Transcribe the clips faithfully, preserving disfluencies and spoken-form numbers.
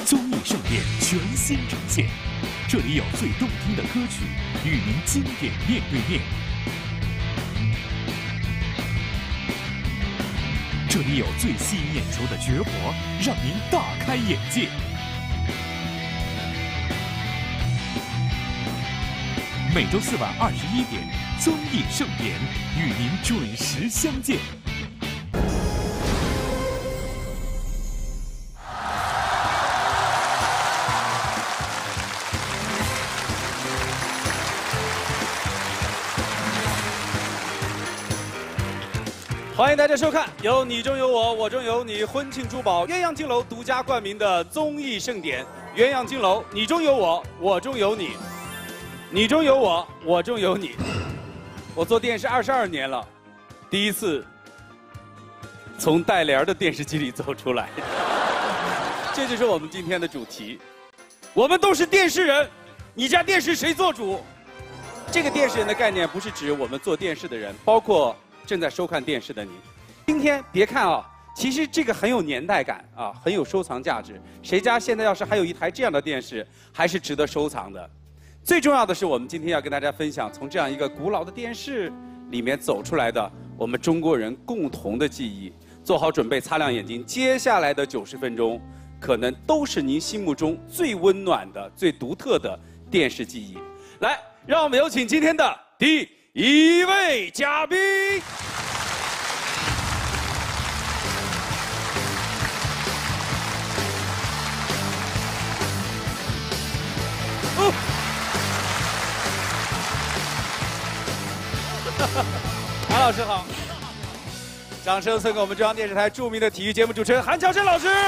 综艺盛典全新呈现，这里有最动听的歌曲，与您经典面对面。这里有最吸引眼球的绝活，让您大开眼界。每周四晚二十一点，综艺盛典与您准时相见。 欢迎大家收看由你中有我，我中有你，婚庆珠宝鸳鸯金楼独家冠名的综艺盛典——鸳鸯金楼，你中有我，我中有你，你中有我，我中有你。我做电视二十二年了，第一次从带帘的电视机里走出来，这就是我们今天的主题。我们都是电视人，你家电视谁做主？这个电视人的概念不是指我们做电视的人，包括 正在收看电视的你，今天别看啊，其实这个很有年代感啊，很有收藏价值。谁家现在要是还有一台这样的电视，还是值得收藏的。最重要的是，我们今天要跟大家分享，从这样一个古老的电视里面走出来的我们中国人共同的记忆。做好准备，擦亮眼睛，接下来的九十分钟，可能都是您心目中最温暖的、最独特的电视记忆。来，让我们有请今天的第 一位嘉宾，哦，韩老师好，掌声送给我们中央电视台著名的体育节目主持人韩乔生老师。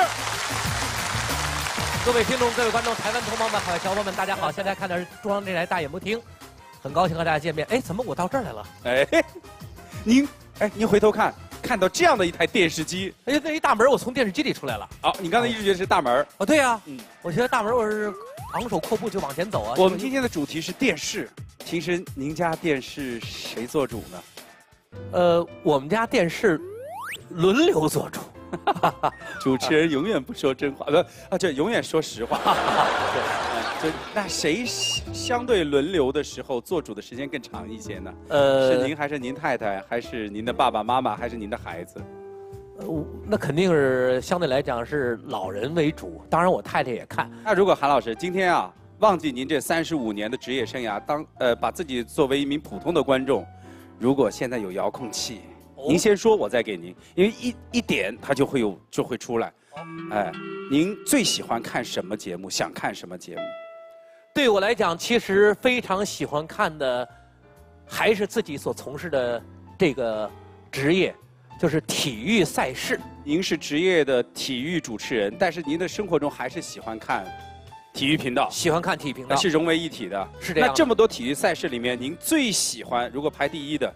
各位听众、各位观众、台湾同胞们、海外侨胞们，大家好！现在看的是中央电视台大演播厅，很高兴和大家见面。哎，怎么我到这儿来了？ 哎，您哎，您回头看，看到这样的一台电视机， 哎，那一大门，我从电视机里出来了。 好，你刚才一直觉得是大门。 哦，对呀， 嗯， 我觉得大门我是昂首阔步就往前走啊。 我们今天的主题是电视，其实您家电视谁做主呢？ 呃，我们家电视轮流做主。 主持人永远不说真话，不啊，这永远说实话。对，就那谁相对轮流的时候做主的时间更长一些呢？呃，是您还是您太太，还是您的爸爸妈妈，还是您的孩子？ 呃，那肯定是相对来讲是老人为主，当然我太太也看。 那如果韩老师今天啊，忘记您这三十五年的职业生涯，当呃把自己作为一名普通的观众，如果现在有遥控器。 您先说，我再给您，因为一一点它就会有就会出来。哎，您最喜欢看什么节目？想看什么节目？ 对我来讲，其实非常喜欢看的，还是自己所从事的这个职业，就是体育赛事。 您是职业的体育主持人，但是您的生活中还是喜欢看体育频道， 喜欢看体育频道， 是融为一体的。 是这样。 那这么多体育赛事里面，您最喜欢如果排第一的？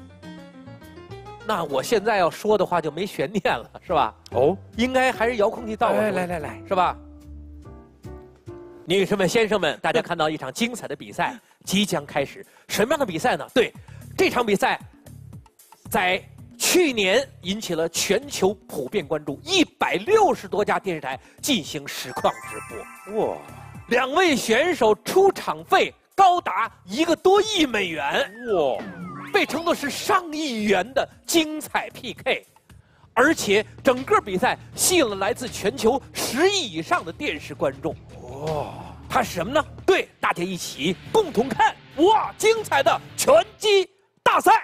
那我现在要说的话就没悬念了，是吧？ 哦， 应该还是遥控器到我。 来来来来， 是吧？女士们、先生们，大家看到一场精彩的比赛即将开始。什么样的比赛呢？对，这场比赛在去年引起了全球普遍关注，一百六十多家电视台进行实况直播。哇！两位选手出场费高达一个多亿美元。哇！ 被称作是上亿元的精彩 P K， 而且整个比赛吸引了来自全球十亿以上的电视观众。哇！它是什么呢？对，大家一起共同看哇，精彩的拳击大赛。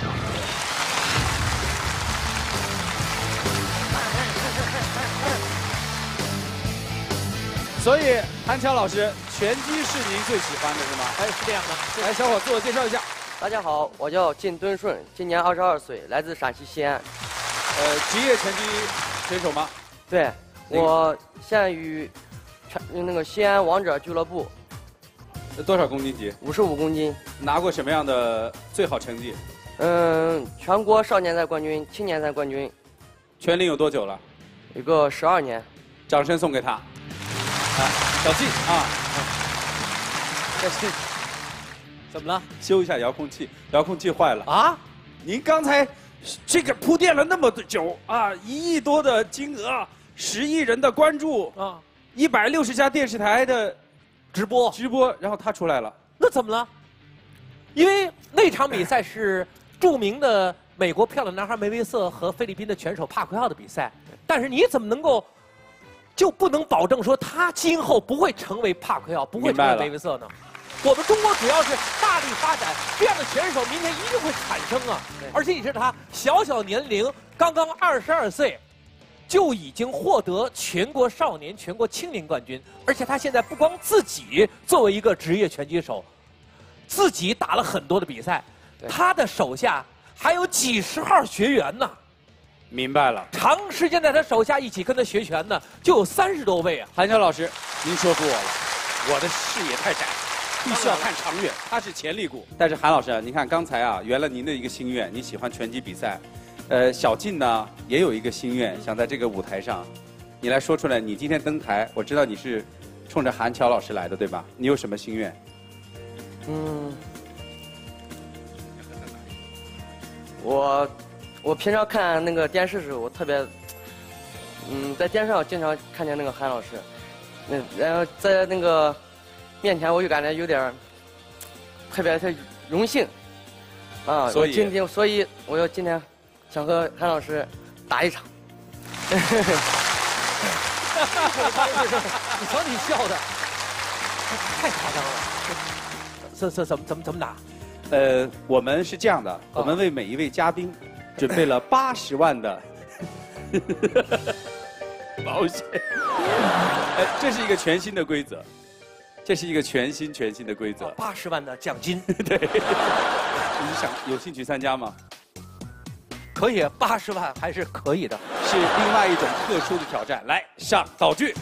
所以，韩乔老师，拳击是您最喜欢的是吗？ 哎，是这样的。 来，小伙自我介绍一下。 大家好，我叫靳敦顺，今年二十二岁，来自陕西西安。 呃，职业拳击选手吗？ 对，我现在与全那个西安王者俱乐部。 多少公斤级？ 五十五公斤。 拿过什么样的最好成绩？ 嗯，全国少年赛冠军、青年赛冠军。 全龄有多久了？ 有个十二年。 掌声送给他。啊，小靳啊。小靳。 怎么了？ 修一下遥控器，遥控器坏了啊！ 您刚才这个铺垫了那么久啊，一亿多的金额，十亿人的关注啊， 一百六十家电视台的直播直播，然后他出来了， 那怎么了？因为那场比赛是著名的美国漂亮男孩梅维瑟和菲律宾的拳手帕奎奥的比赛，但是你怎么能够就不能保证说他今后不会成为帕奎奥，不会成为梅维瑟呢？我们中国只要是大力发展，这样的选手明天一定会产生啊！而且你知道他小小年龄，刚刚二十二岁，就已经获得全国少年、全国青年冠军，而且他现在不光自己作为一个职业拳击手，自己打了很多的比赛，他的手下还有几十号学员呢。 明白了， 长时间在他手下一起跟他学拳呢，就有三十多位啊。 韩乔老师，您说服我了，我的视野太窄。必须要看长远，他是潜力股。但是韩老师啊，你看刚才啊，圆了您的一个心愿，你喜欢拳击比赛。呃，小静呢也有一个心愿，想在这个舞台上，你来说出来。你今天登台，我知道你是冲着韩乔老师来的，对吧？你有什么心愿？ 嗯，我我平常看那个电视时候，我特别，嗯，在电视上经常看见那个韩老师，那然后在那个。面前我就感觉有点特别的荣幸，啊， 所以今天所以我要今天想和韩老师打一场。 你瞧你笑的，太夸张了。这这怎么怎么怎么打？ 呃，我们是这样的，我们为每一位嘉宾准备了八十万的保险。呃，这是一个全新的规则。这是一个全新全新的规则， 八十万的奖金。 对，你想有兴趣参加吗？ 可以，八十万还是可以的， 是另外一种特殊的挑战。来，上道具。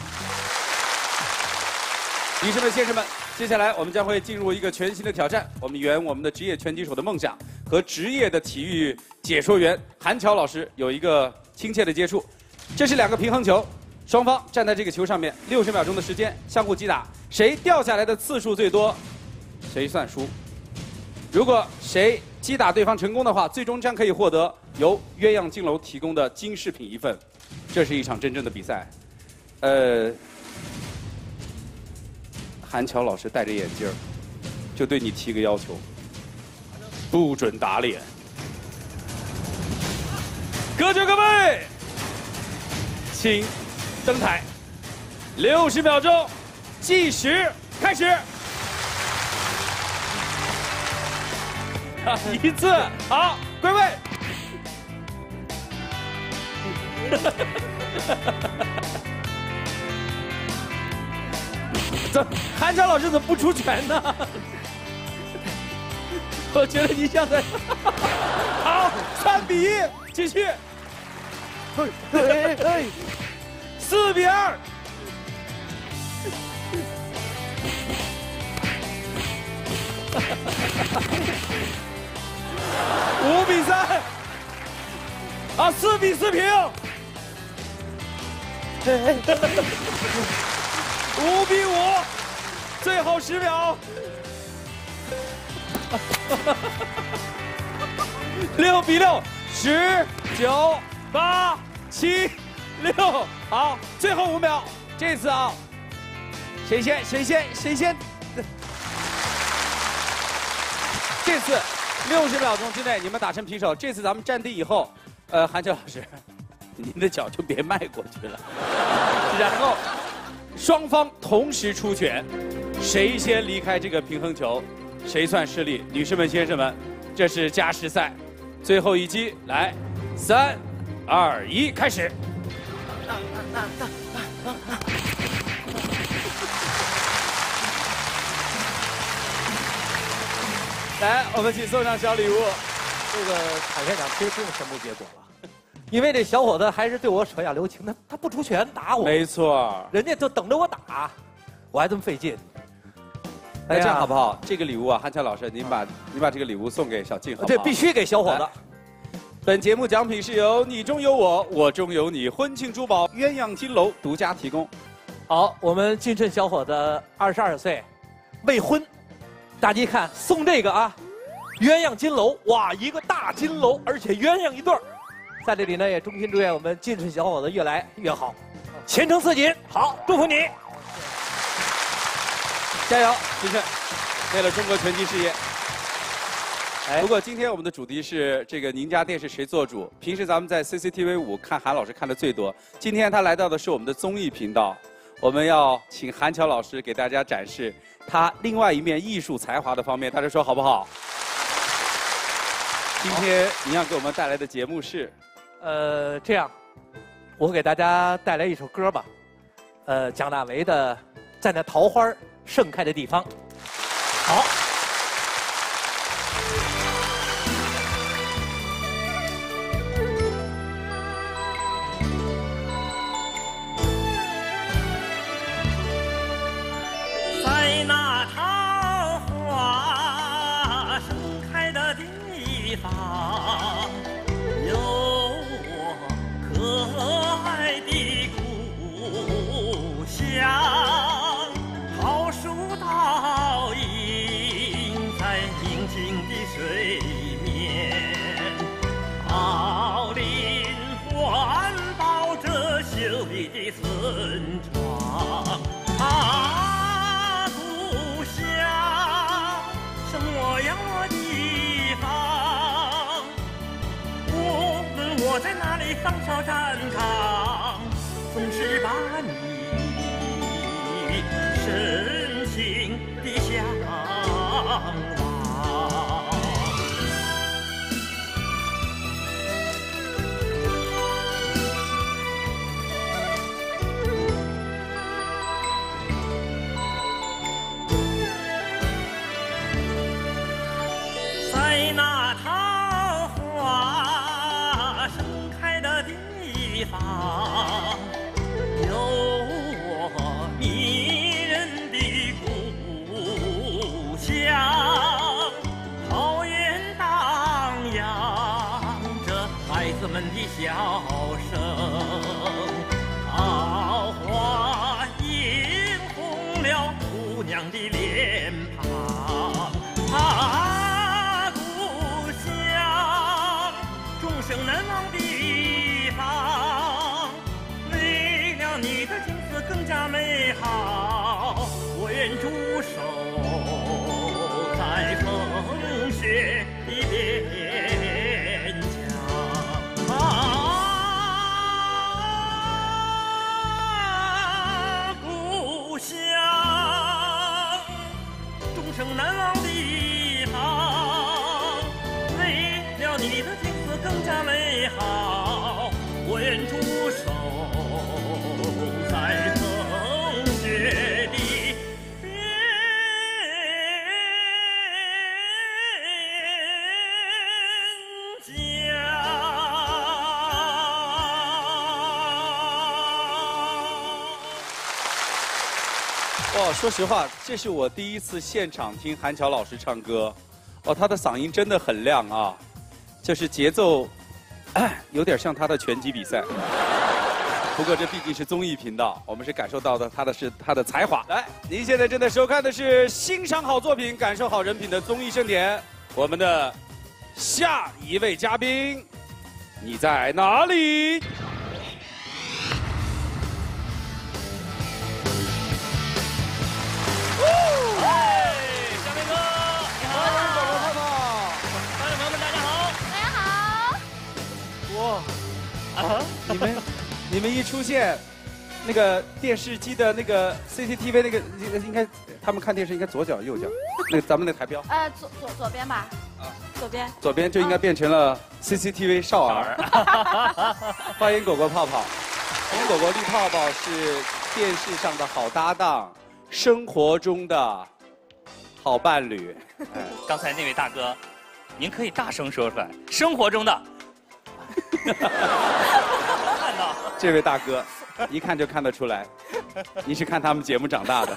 女士们、先生们，接下来我们将会进入一个全新的挑战。我们圆我们的职业拳击手的梦想，和职业的体育解说员韩乔老师有一个亲切的接触。这是两个平衡球。双方站在这个球上面，六十秒钟的时间相互击打，谁掉下来的次数最多，谁算输。如果谁击打对方成功的话，最终将可以获得由鸳鸯金楼提供的金饰品一份。这是一场真正的比赛。呃，韩乔老师戴着眼镜儿，就对你提个要求，不准打脸。各就各位，请登台，六十秒钟，计时开始。啊，一次，好，归位。怎韩乔老师怎么不出拳呢？我觉得你像在……好，三比一，继续。哎哎。四比二，五比三，啊，四比四平，五比五，最后十秒，六比六，十九八七。六，好，最后五秒，这次啊，谁先？谁先？谁先？这次六十秒钟之内你们打成平手。这次咱们站定以后，呃，韩乔老师，您的脚就别迈过去了。然后双方同时出拳，谁先离开这个平衡球，谁算失利。女士们、先生们，这是加时赛，最后一击，来，三、二、一，开始。来，我们请送上小礼物。 这个坦率讲，其实不用宣布结果了，因为这小伙子还是对我手下留情，他他不出拳打我。 没错， 人家就等着我打，我还这么费劲。 哎，这样好不好？这个礼物啊，韩乔老师，您把您把这个礼物送给小静，好不好？ 这必须给小伙子。 本节目奖品是由你中有我，我中有你婚庆珠宝鸳鸯金楼独家提供。 好，我们金盛小伙子二十二岁，未婚，大家一看送这个啊，鸳鸯金楼，哇，一个大金楼，而且鸳鸯一对儿。在这里呢，也衷心祝愿我们金盛小伙子越来越好，前程似锦。好，祝福你。 加油，金顺，为了中国拳击事业。哎，不过今天我们的主题是这个您家电视谁做主？平时咱们在 C C T V 五看韩老师看的最多，今天他来到的是我们的综艺频道，我们要请韩乔老师给大家展示他另外一面艺术才华的方面，大家说好不好？今天您要给我们带来的节目是， 呃，这样，我给大家带来一首歌吧，呃，蒋大为的《在那桃花盛开的地方》。好。 在那桃花盛开的地方，有我可爱的故乡。桃树倒映在宁静的水面，桃林环抱着秀丽的村庄。啊，故乡，生我养我地方。无论我在哪里放哨站岗，总是把你深情地向往。在那桃花盛开的地方，有我迷人的故乡。桃园荡漾着孩子们的笑声，桃花映红了姑娘的脸庞。啊，故乡，终生难忘的地方。为了你的景色更加美好，我愿驻守在风雪的边疆。啊，故乡，终生难忘的地方。为了你的景色更加美好，我愿驻守在风雪的边疆。 哦，说实话，这是我第一次现场听韩乔老师唱歌，哦，他的嗓音真的很亮啊，就是节奏，有点像他的拳击比赛。不过这毕竟是综艺频道，我们是感受到的他的是他的才华。来，您现在正在收看的是欣赏好作品、感受好人品的综艺盛典。我们的下一位嘉宾，你在哪里？ 哎，小明哥，你好！ 宝宝泡泡， 观众朋友们，大家好！ 大家好。 哇， 啊， 你们你们一出现，那个电视机的那个 C C T V 那个应该应该他们看电视应该左脚右脚，那个咱们那台标呃，左左左边吧。 啊， 左边。 左边就应该变成了 C C T V 少儿。欢迎果果泡泡，欢迎果果绿泡泡是电视上的好搭档，生活中的好伴侣。哎， 刚才那位大哥，您可以大声说出来，生活中的。看到这位大哥，一看就看得出来，你是看他们节目长大的。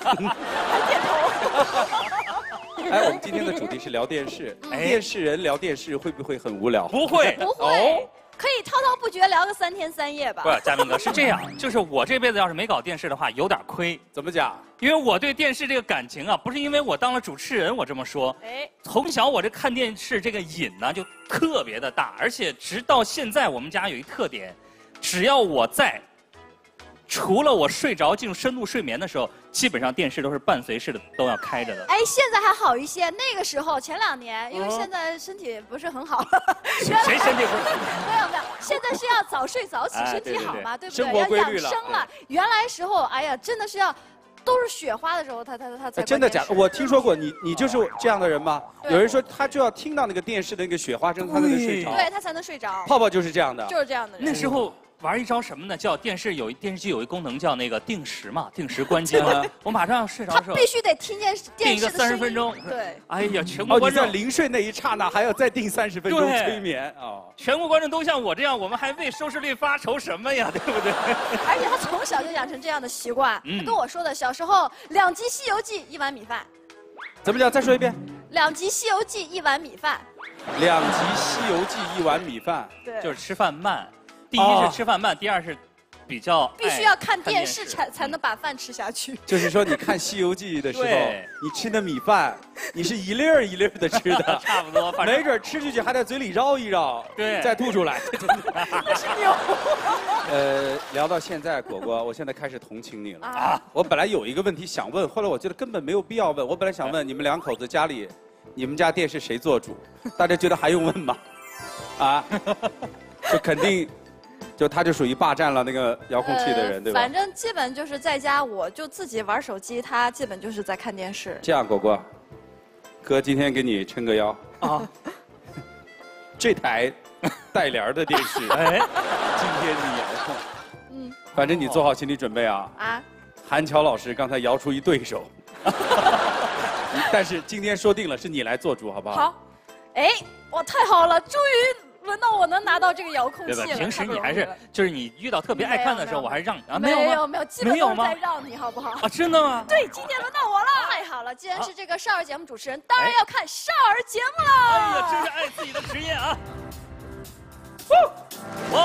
哎，我们今天的主题是聊电视， 哎电视人聊电视会不会很无聊？ 不会， 不会，可以滔滔不绝聊个三天三夜吧？ 不是，嘉宾哥是这样，就是我这辈子要是没搞电视的话，有点亏。 怎么讲？ 因为我对电视这个感情啊，不是因为我当了主持人我这么说， 哎， 从小我这看电视这个瘾呢就特别的大，而且直到现在我们家有一特点，只要我在， 除了我睡着进入深度睡眠的时候，基本上电视都是伴随式的，都要开着的。 哎，现在还好一些。那个时候前两年，因为现在身体不是很好了， 谁身体不是很好？ 没有没有，现在是要早睡早起， 哎身体对对对好嘛，对不生对？要养活规律了生了。原来时候，哎呀，真的是要都是雪花的时候，他他他才哎真的假的？我听说过，你你就是这样的人吗？ 对有人说他就要听到那个电视的那个雪花声，他才能睡着。 对他才能睡着。 泡泡就是这样的。 就是这样的人。 那时候玩一招什么呢？叫电视有电视机有一功能叫那个定时嘛，定时关机嘛。我马上要睡着他的时候， 必须得听见电定一个视的声音。 三十分钟。 对。 哎呀，全哦，你在国观众， 临睡那一刹那还要再定三十分钟对催眠哦。 全国观众都像我这样，我们还为收视率发愁什么呀？对不对？ 而且他从小就养成这样的习惯。 嗯他跟我说的，小时候两集《西游记》一碗米饭， 怎么讲？再说一遍。 两集《西游记》一碗米饭。 两集《西游记》一碗米饭。 对。 就是吃饭慢，第哦一是吃饭慢，第二是比较必须爱要看电视视才才能把饭吃下去。 就是说，你看《西游记》的时候对， 你吃的米饭，你是一粒儿一粒儿的吃的， 差不多，反正没准吃进去还在嘴里绕一绕， 对再吐出来。 那是牛。 呃，聊到现在，果果，我现在开始同情你了啊啊！我本来有一个问题想问，后来我觉得根本没有必要问。我本来想问你们两口子家里，你们家电视谁做主？大家觉得还用问吗？啊，就肯定，就他就属于霸占了那个遥控器的人，对吧？ 反正基本就是在家，我就自己玩手机，他基本就是在看电视。 这样，果果，哥今天给你撑个腰啊。这台带帘儿的电视，哎，今天你遥控。嗯。反正你做好心理准备啊。 啊。 韩乔老师刚才摇出一对手。但是今天说定了，是你来做主，好不好？ 好。哎，哇，太好了，终于轮到我能拿到这个遥控器了。 对吧？平时你还是就是你遇到特别爱看的时候，我还是让啊没有没有没有，基本都是在让你，好不好？ 啊，真的吗？ 对，今天轮到我了。太好了，既然是这个少儿节目主持人，当然要看少儿节目了。 哎呀，真是爱自己的职业啊！哇！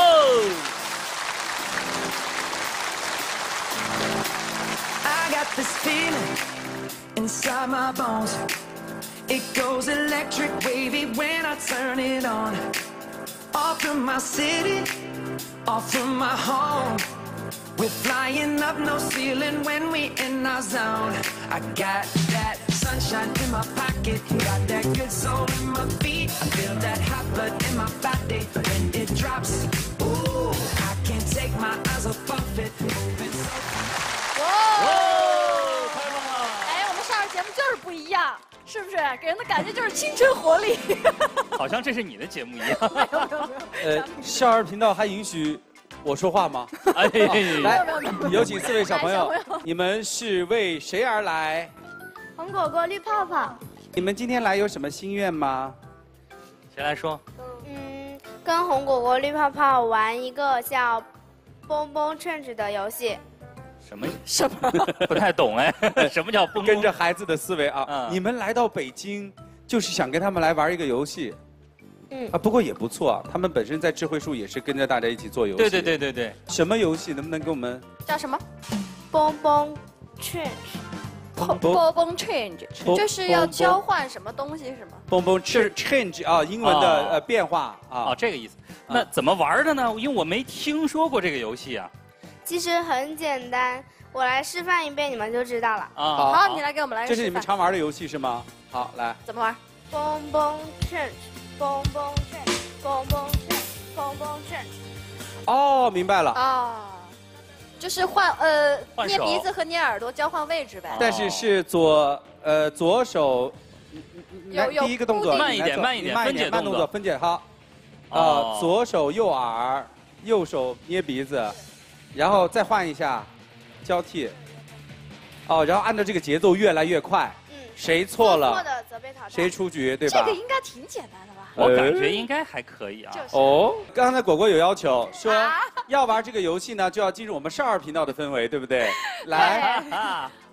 I got this feeling inside my bones. It goes electric wavy when I turn it on. Off from my city, off from my home. We're flying up no ceiling when we in our zone. I got that sunshine in my pocket, got that good soul in my feet. I feel that hot blood in my body when it drops. Ooh, I can't take my eyes off of it. Moving so fast. 哇！太棒了！哎，我们少儿节目就是不一样，是不是？给人的感觉就是青春活力。 好像这是你的节目一样。 没有没有没有。 呃，少儿频道还允许我说话吗？ 哎， 来，有请四位小朋友，你们是为谁而来？ 红果果，绿泡泡。 你们今天来有什么心愿吗？ 谁来说？ 嗯，跟红果果、绿泡泡玩一个叫“蹦蹦 change” 的游戏。 什么什么不太懂哎？什么叫蹦蹦？ 跟着孩子的思维啊！ 嗯、 你们来到北京，就是想跟他们来玩一个游戏。嗯啊，不过也不错啊，他们本身在智慧树也是跟着大家一起做游戏。 对对对对对。 什么游戏？能不能给我们？ 叫什么？ 蹦蹦 change。 蹦蹦 change， 就是要交换什么东西是吗？ 蹦蹦 change 啊，英文的呃变化啊。 哦，这个意思。那怎么玩的呢？因为我没听说过这个游戏啊。 其实很简单，我来示范一遍，你们就知道了。 啊，好，好你来给我们来。 这是你们常玩的游戏是吗？好，来。 怎么玩？ 蹦蹦 change， 蹦蹦 change， 蹦蹦 change， 蹦蹦 change。 哦，明白了。 哦，就是换呃捏鼻子和捏耳朵交换位置呗。 但是是左呃左手， 有有第一个动作慢一点，慢一点， 慢一点，慢动作分解好。啊，左手右耳，右手捏鼻子。 然后再换一下，交替。哦，然后按照这个节奏越来越快。嗯。谁错了？ 错的则被淘汰。 谁出局，对吧？ 这个应该挺简单的吧？ 我感觉应该还可以啊。 哦，刚才果果有要求说，要玩这个游戏呢，就要进入我们少儿频道的氛围，对不对？来， 好，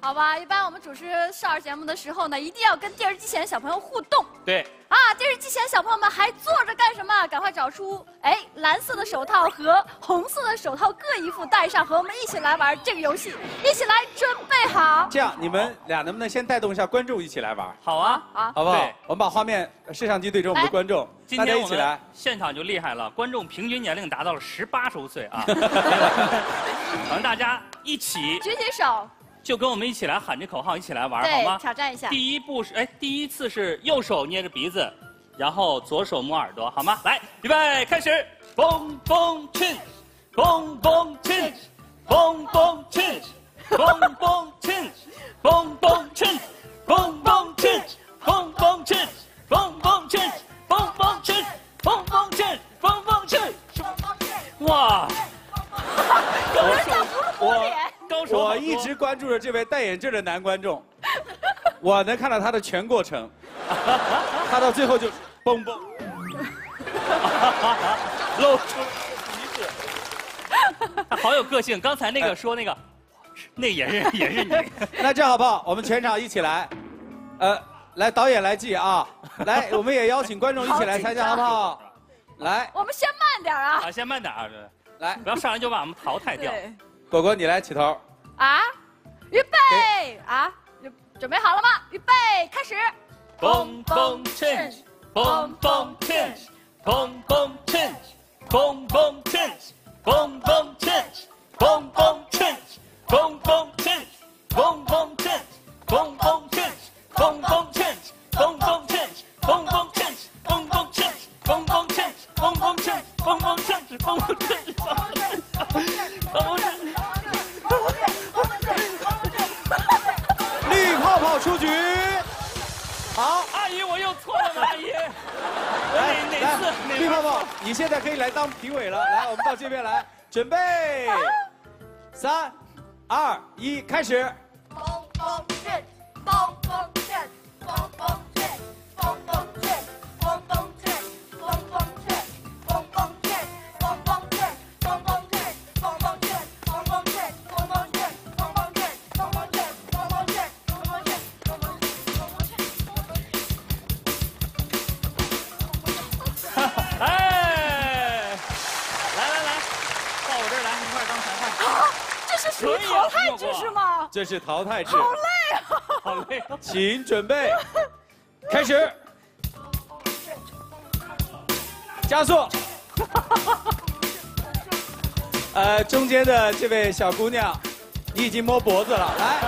好吧，一般我们主持少儿节目的时候呢，一定要跟电视机前的小朋友互动。 对。 啊，电视机前小朋友们还坐着干什么？赶快找出哎蓝色的手套和红色的手套各一副戴上，和我们一起来玩这个游戏。一起来准备好。 这样，你们俩能不能先带动一下观众一起来玩？ 好啊， 好， 好不好？我们把画面摄像机对准我们的观众，大家今天我们一起来。 现场就厉害了，观众平均年龄达到了十八周岁啊！我们大家一起举起手。 就跟我们一起来喊这口号，一起来玩， 对， 好吗？ 挑战一下。 第一步是，哎，第一次是右手捏着鼻子，然后左手摸耳朵，好吗？来，预备，开始！蹦蹦 change， 蹦蹦 change， 蹦蹦 change， 蹦蹦 change， 蹦蹦 change， 蹦蹦 change， 蹦蹦 change， 蹦蹦 change， 蹦蹦 change， 蹦蹦 change， 蹦蹦 change， 哇！ 有人在葫芦摸脸。 我一直关注着这位戴眼镜的男观众，我能看到他的全过程，他到最后就蹦蹦， 露出鼻子，他好有个性。刚才那个说那个，那也是也是你。 那这样好不好？我们全场一起来，呃，来导演来记啊，来，我们也邀请观众一起来参加，好不好？来， 我们先慢点啊。 啊，先慢点啊， 来， 不要上来就把我们淘汰掉。 果果，你来起头。 啊，预备啊，准备好了吗？预备，开始。 蹦蹦 change， 蹦蹦 change， 蹦蹦 change， 蹦蹦 change， 蹦蹦 change， 蹦蹦 change， 蹦蹦 change， 蹦蹦 change， 蹦蹦 change， 蹦蹦 change， 蹦蹦 change， 蹦蹦 change， 蹦蹦 change， 蹦蹦 change， 蹦蹦 change， 蹦蹦 change， 蹦蹦 change， 蹦蹦 change。 绿泡泡出局，好， 阿姨，我又错了吗？阿姨， 来哪哪次？ 来，绿泡泡，你现在可以来当评委了。来，我们到这边来，准备，三、二、一，开始。 蹦蹦圈，蹦蹦圈，蹦蹦圈，蹦蹦圈，蹦蹦圈，蹦蹦圈，蹦蹦圈，蹦蹦圈，蹦蹦圈，蹦蹦圈，蹦蹦圈，蹦蹦圈，蹦蹦圈，蹦蹦圈，蹦蹦圈，蹦蹦圈，蹦蹦圈。 哎，来来来，到我这儿来，一块儿当裁判。 啊，这是属于淘汰制是吗？ 这是淘汰制。 好累啊！ 好累。 请准备，开始。加速。呃，中间的这位小姑娘，你已经摸脖子了，来，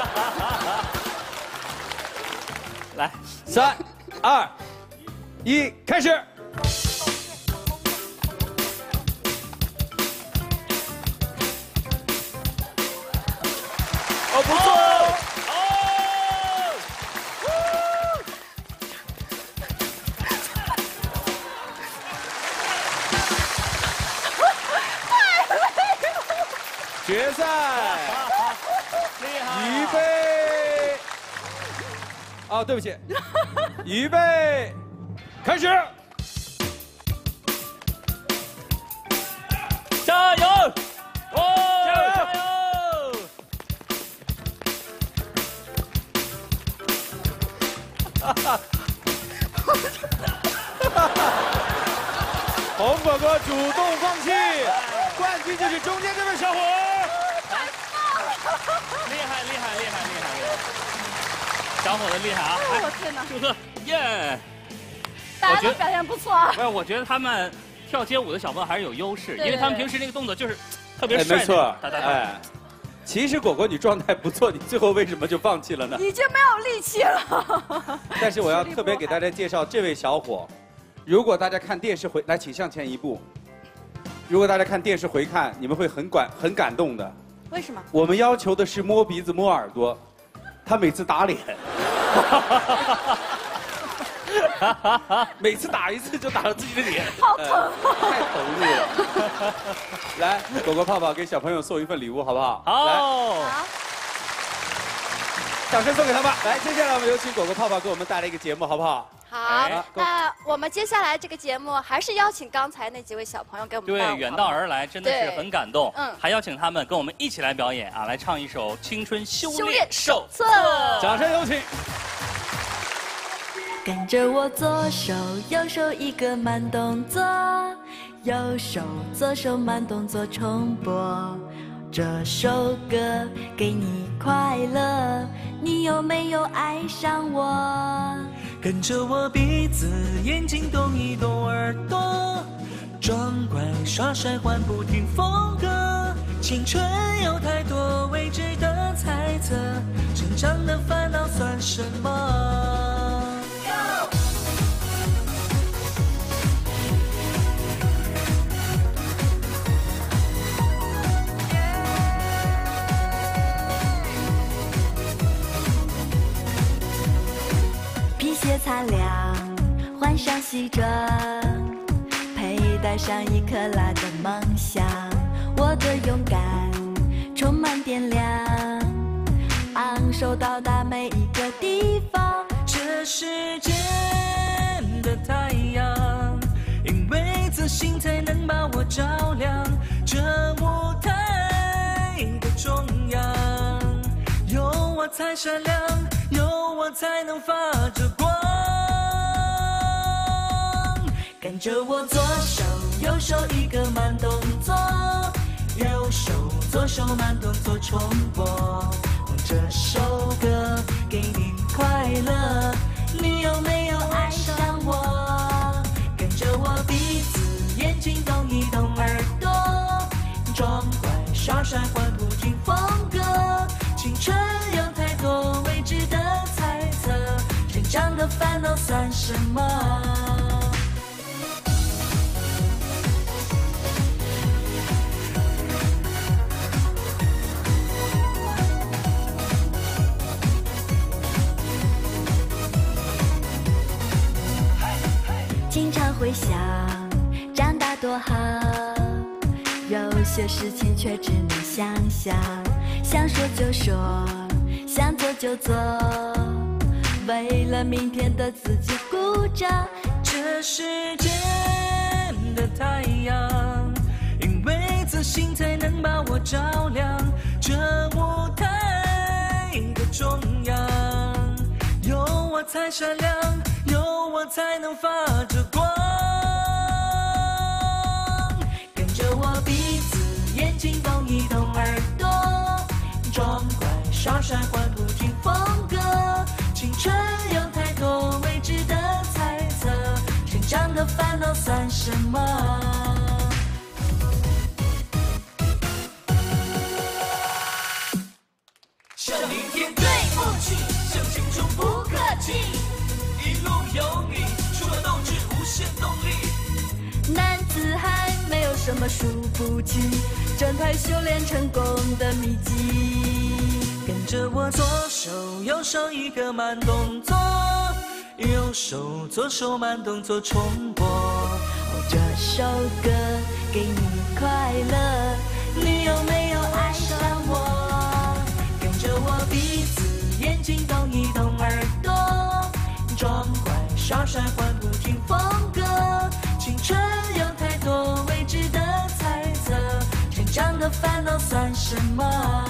来， 三、二、一，开始。哦，不错哦。决赛，预备，哦，对不起，预备，开始， 加油！哦，加油！加油！ 哈哈，红果果主动放弃，冠军就是中间这位小伙。 厉害厉害厉害厉害厉害！小伙子厉害啊！ 哎我天哪！ 祝贺耶！ 大家都表现不错啊。 不是，我觉得他们跳街舞的小朋友还是有优势， 对因为他们平时那个动作就是特别哎， 帅。 没错， 哒哒哒哎，其实果果你状态不错，你最后为什么就放弃了呢？ 已经没有力气了。 但是我要特别给大家介绍这位小伙，如果大家看电视回来，请向前一步。如果大家看电视回看，你们会很感很感动的。 为什么？ 我们要求的是摸鼻子、摸耳朵，他每次打脸，每次打一次就打到自己的脸， 好疼、啊呃，太投入了。来，果果泡泡给小朋友送一份礼物，好不好？ 好。 来， 掌声送给他们。来，接下来我们有请果果泡泡给我们带来一个节目，好不好？ 好，那我们接下来这个节目还是邀请刚才那几位小朋友给我们对，远道而来，真的是很感动。 嗯， 还邀请他们跟我们一起来表演啊，来唱一首《青春修修炼炼手册》。 掌声有请。 跟着我左手右手一个慢动作，右手左手慢动作重播。这首歌给你快乐，你有没有爱上我？ 跟着我鼻子眼睛动一动耳朵，装乖耍帅换不停风格。青春有太多未知的猜测，成长的烦恼算什么？ 皮鞋擦亮，换上西装，佩戴上一颗辣的梦想。我的勇敢充满电量，昂首到达每一个地方。 这世间的太阳，因为自信才能把我照亮。这舞台的中央，有我才闪亮，有我才能发着光。跟着我左手右手一个慢动作，右手左手慢动作重播。这首歌给你快乐，你有没有爱上我？跟着我鼻子眼睛动一动耳朵，装乖耍帅换不停风格。青春有太多未知的猜测，成长的烦恼算什么？ 经常会想长大多好，有些事情却只能想象，想说就说，想做就做，为了明天的自己鼓掌。 这世间的太阳，因为自信才能把我照亮。这舞台的中央，有我才闪亮，有我才能发着光。跟着我鼻子眼睛动一动耳朵，装乖耍帅换不停风格。青春有太多未知的猜测，成长的烦恼算什么？向明天对不起，向青春不客气，一路有你，除了斗志无限动力。 男子汉没有什么输不起，正派修炼成功的秘籍。 跟着我左手右手一个慢动作，右手左手慢动作重播。 哦，这首歌给你快乐，你有没有爱上我？ 跟着我鼻子眼睛动一动耳朵，装乖耍帅换不停风格。青春有太多未知的猜测，成长的烦恼算什么？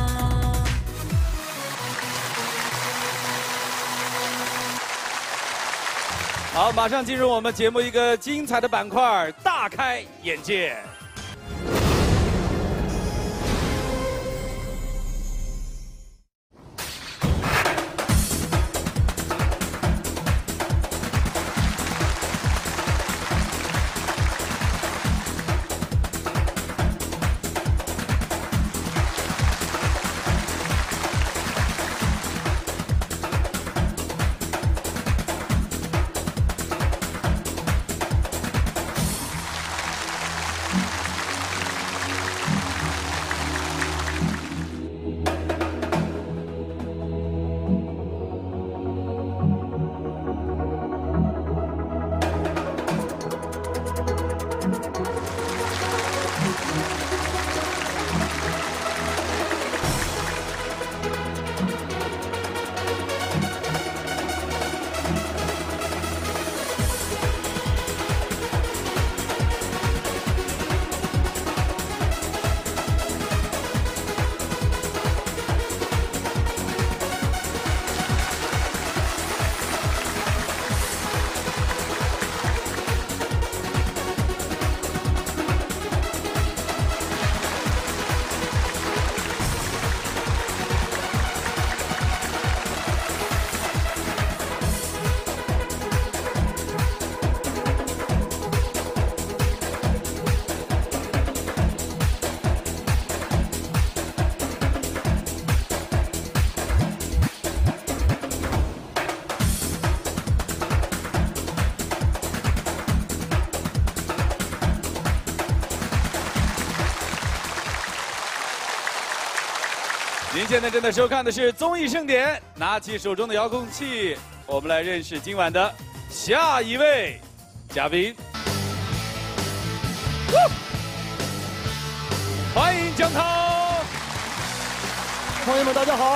好，马上进入我们节目一个精彩的板块，大开眼界。 您现在正在收看的是综艺盛典，拿起手中的遥控器，我们来认识今晚的下一位嘉宾。欢迎江涛， 朋友们，大家好。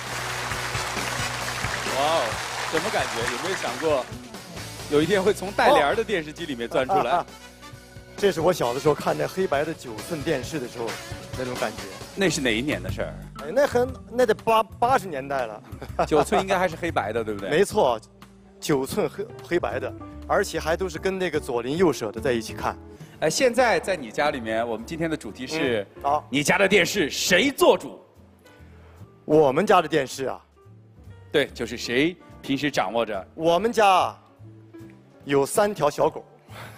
哇哦，什么感觉？有没有想过，有一天会从带帘儿的电视机里面钻出来？ 哦、这是我小的时候看那黑白的九寸电视的时候那种感觉。 那是哪一年的事儿？ 哎，那很，那得八八十年代了。 九寸应该还是黑白的，对不对？ 没错，九寸黑黑白的，而且还都是跟那个左邻右舍的在一起看。 哎，现在在你家里面，我们今天的主题是， 嗯、啊， 你家的电视谁做主？ 我们家的电视啊， 对，就是谁平时掌握着。 我们家有三条小狗，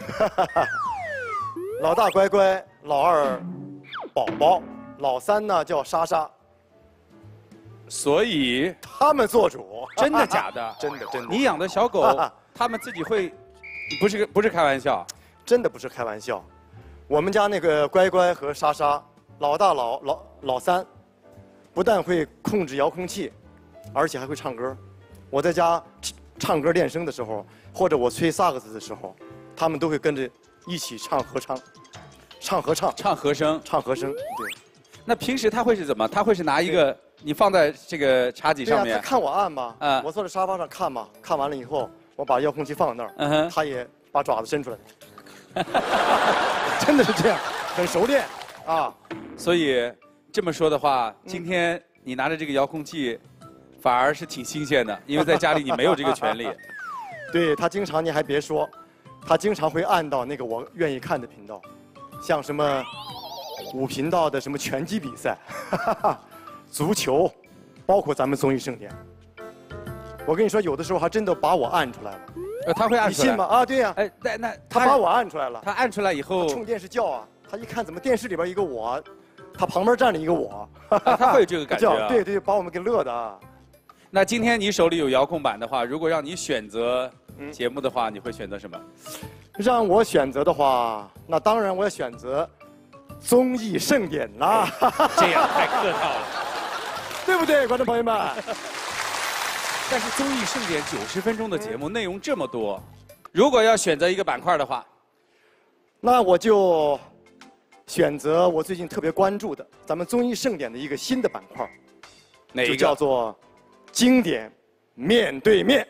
老大乖乖，老二宝宝，老三呢叫莎莎。 所以他们做主。 真的假的？ 真的真的。 你养的小狗，他们自己会，不是不是开玩笑， 真的不是开玩笑。我们家那个乖乖和莎莎，老大老老老三。不但会控制遥控器，而且还会唱歌。我在家唱歌练声的时候，或者我吹萨克斯的时候，他们都会跟着一起唱合唱，唱合唱， 唱和声， 唱和声。对。 那平时他会是怎么？他会是拿一个你放在这个茶几上面， 对啊，他看我按嘛， 嗯， 我坐在沙发上看嘛，看完了以后，我把遥控器放在那儿， 嗯哼， 他也把爪子伸出来，真的是这样，很熟练啊。 所以。这么说的话，今天你拿着这个遥控器，反而是挺新鲜的，因为在家里你没有这个权利。 对他经常，你还别说，他经常会按到那个我愿意看的频道，像什么五频道的什么拳击比赛、足球，包括咱们综艺盛典。我跟你说，有的时候还真的把我按出来了。 呃，他会按出来？ 你信吗？啊，对呀、啊。 哎，那那他, 他把我按出来了。 他按出来以后， 冲电视叫啊！他一看，怎么电视里边一个我。他旁边站着一个我， 他会有这个感觉、啊。 对对，把我们给乐的啊。 那今天你手里有遥控板的话，如果让你选择节目的话，嗯、你会选择什么？ 让我选择的话，那当然我要选择综艺盛典啦。 这样太客套了， 对不对，观众朋友们？ 但是综艺盛典九十分钟的节目、嗯、内容这么多，如果要选择一个板块的话， 那我就。选择我最近特别关注的咱们综艺盛典的一个新的板块， 哪一个？ 就叫做经典面对面。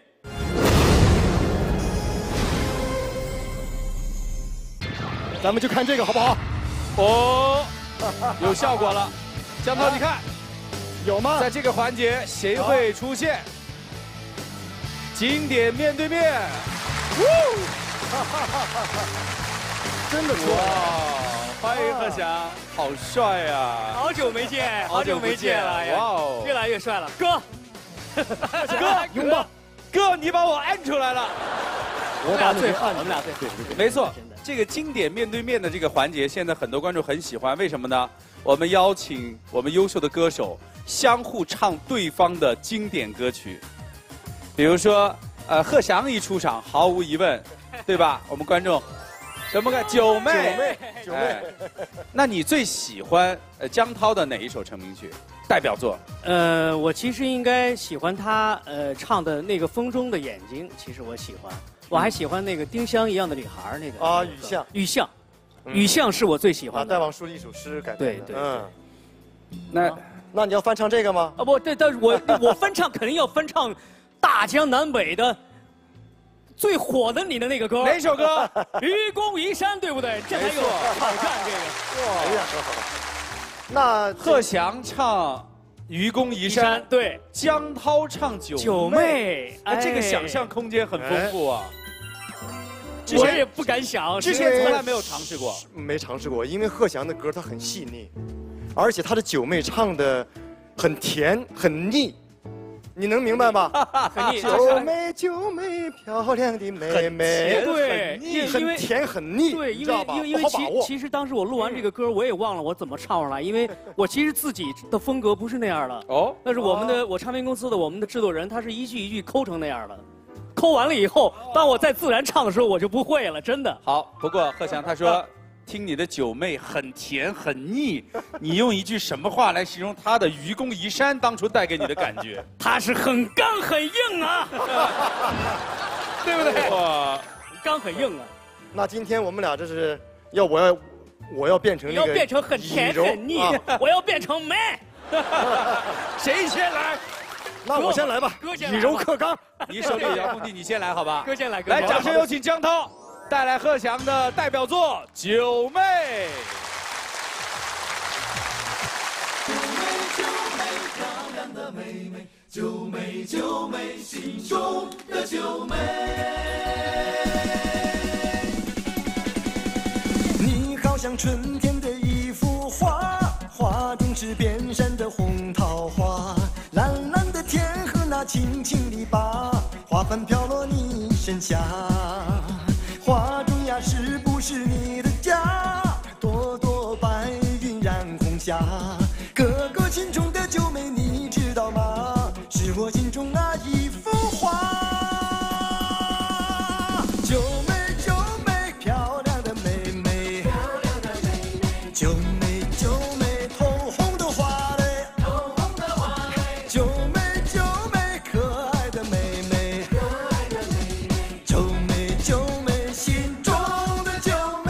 咱们就看这个好不好？ 哦，有效果了。江涛，你看， 有吗？ 在这个环节谁会出现？经典面对面。 真的哇！欢迎贺翔，好帅呀！ 好久没见，好久没见了呀！哇哦，越来越帅了，哥！ 哥， 拥抱！ 哥，你把我按出来了！ 我把最按， 我们俩最对对对， 没错。这个经典面对面的这个环节，现在很多观众很喜欢，为什么呢？我们邀请我们优秀的歌手相互唱对方的经典歌曲，比如说，呃，贺翔一出场，毫无疑问，对吧？我们观众。怎么个九妹？ 九妹，九妹、哎。 那你最喜欢呃江涛的哪一首成名曲？代表作？ 呃，我其实应该喜欢他呃唱的那个《风中的眼睛》，其实我喜欢。我还喜欢那个丁香一样的女孩那个。 啊，雨巷。 雨巷，雨巷是我最喜欢的。 戴望舒的一首诗改对对。 嗯。 那那你要翻唱这个吗？ 啊不，对，但是我我翻唱肯定要翻唱大江南北的。最火的你的那个歌， 哪首歌？ 愚公移山，对不对？这才有挑战这个。 哇，哎呀，那贺翔唱《愚公移山》， 对， 江涛唱《九九妹》， 哎，这个想象空间很丰富啊。 我也不敢想， 之前从来没有尝试过， 没尝试过，因为贺翔的歌他很细腻，而且他的九妹唱的很甜很腻。你能明白吗？九妹九妹，漂亮的妹妹， 对， 很甜很腻， 对，因为因为因为其其实当时我录完这个歌，我也忘了我怎么唱出来，因为我其实自己的风格不是那样的。哦，那是我们的我唱片公司的我们的制作人，他是一句一句抠成那样的，抠完了以后，当我在自然唱的时候，我就不会了，真的。 好，不过贺翔他说。 听你的九妹很甜很腻，你用一句什么话来形容她的愚公移山当初带给你的感觉？ 她是很刚很硬啊，对不对？ 哇， 刚很硬啊。 那今天我们俩这是要我要我要变成那个你要变成很甜很腻，啊、我要变成妹。 谁先来？ 那我先来吧。以柔克刚， 你手里有遥控器，你先来好吧？ 哥先来，哥来，掌声有请江涛带来贺翔的代表作《九妹》。 九妹九妹，心中的九妹。你好像春天的一幅画，画中是遍山的红桃花，蓝蓝的天和那青青篱笆，花瓣飘落你身下。画中呀，是不是你的家？朵朵白云染红霞，哥哥心中的九妹，你知道吗？是我心中那一幅画。九妹九妹，漂亮的妹妹，漂亮的妹妹，九妹九妹，头红的花蕾，头红的花蕾，九妹九妹，可爱的妹妹，可爱的妹妹，九妹九妹，心中的九妹。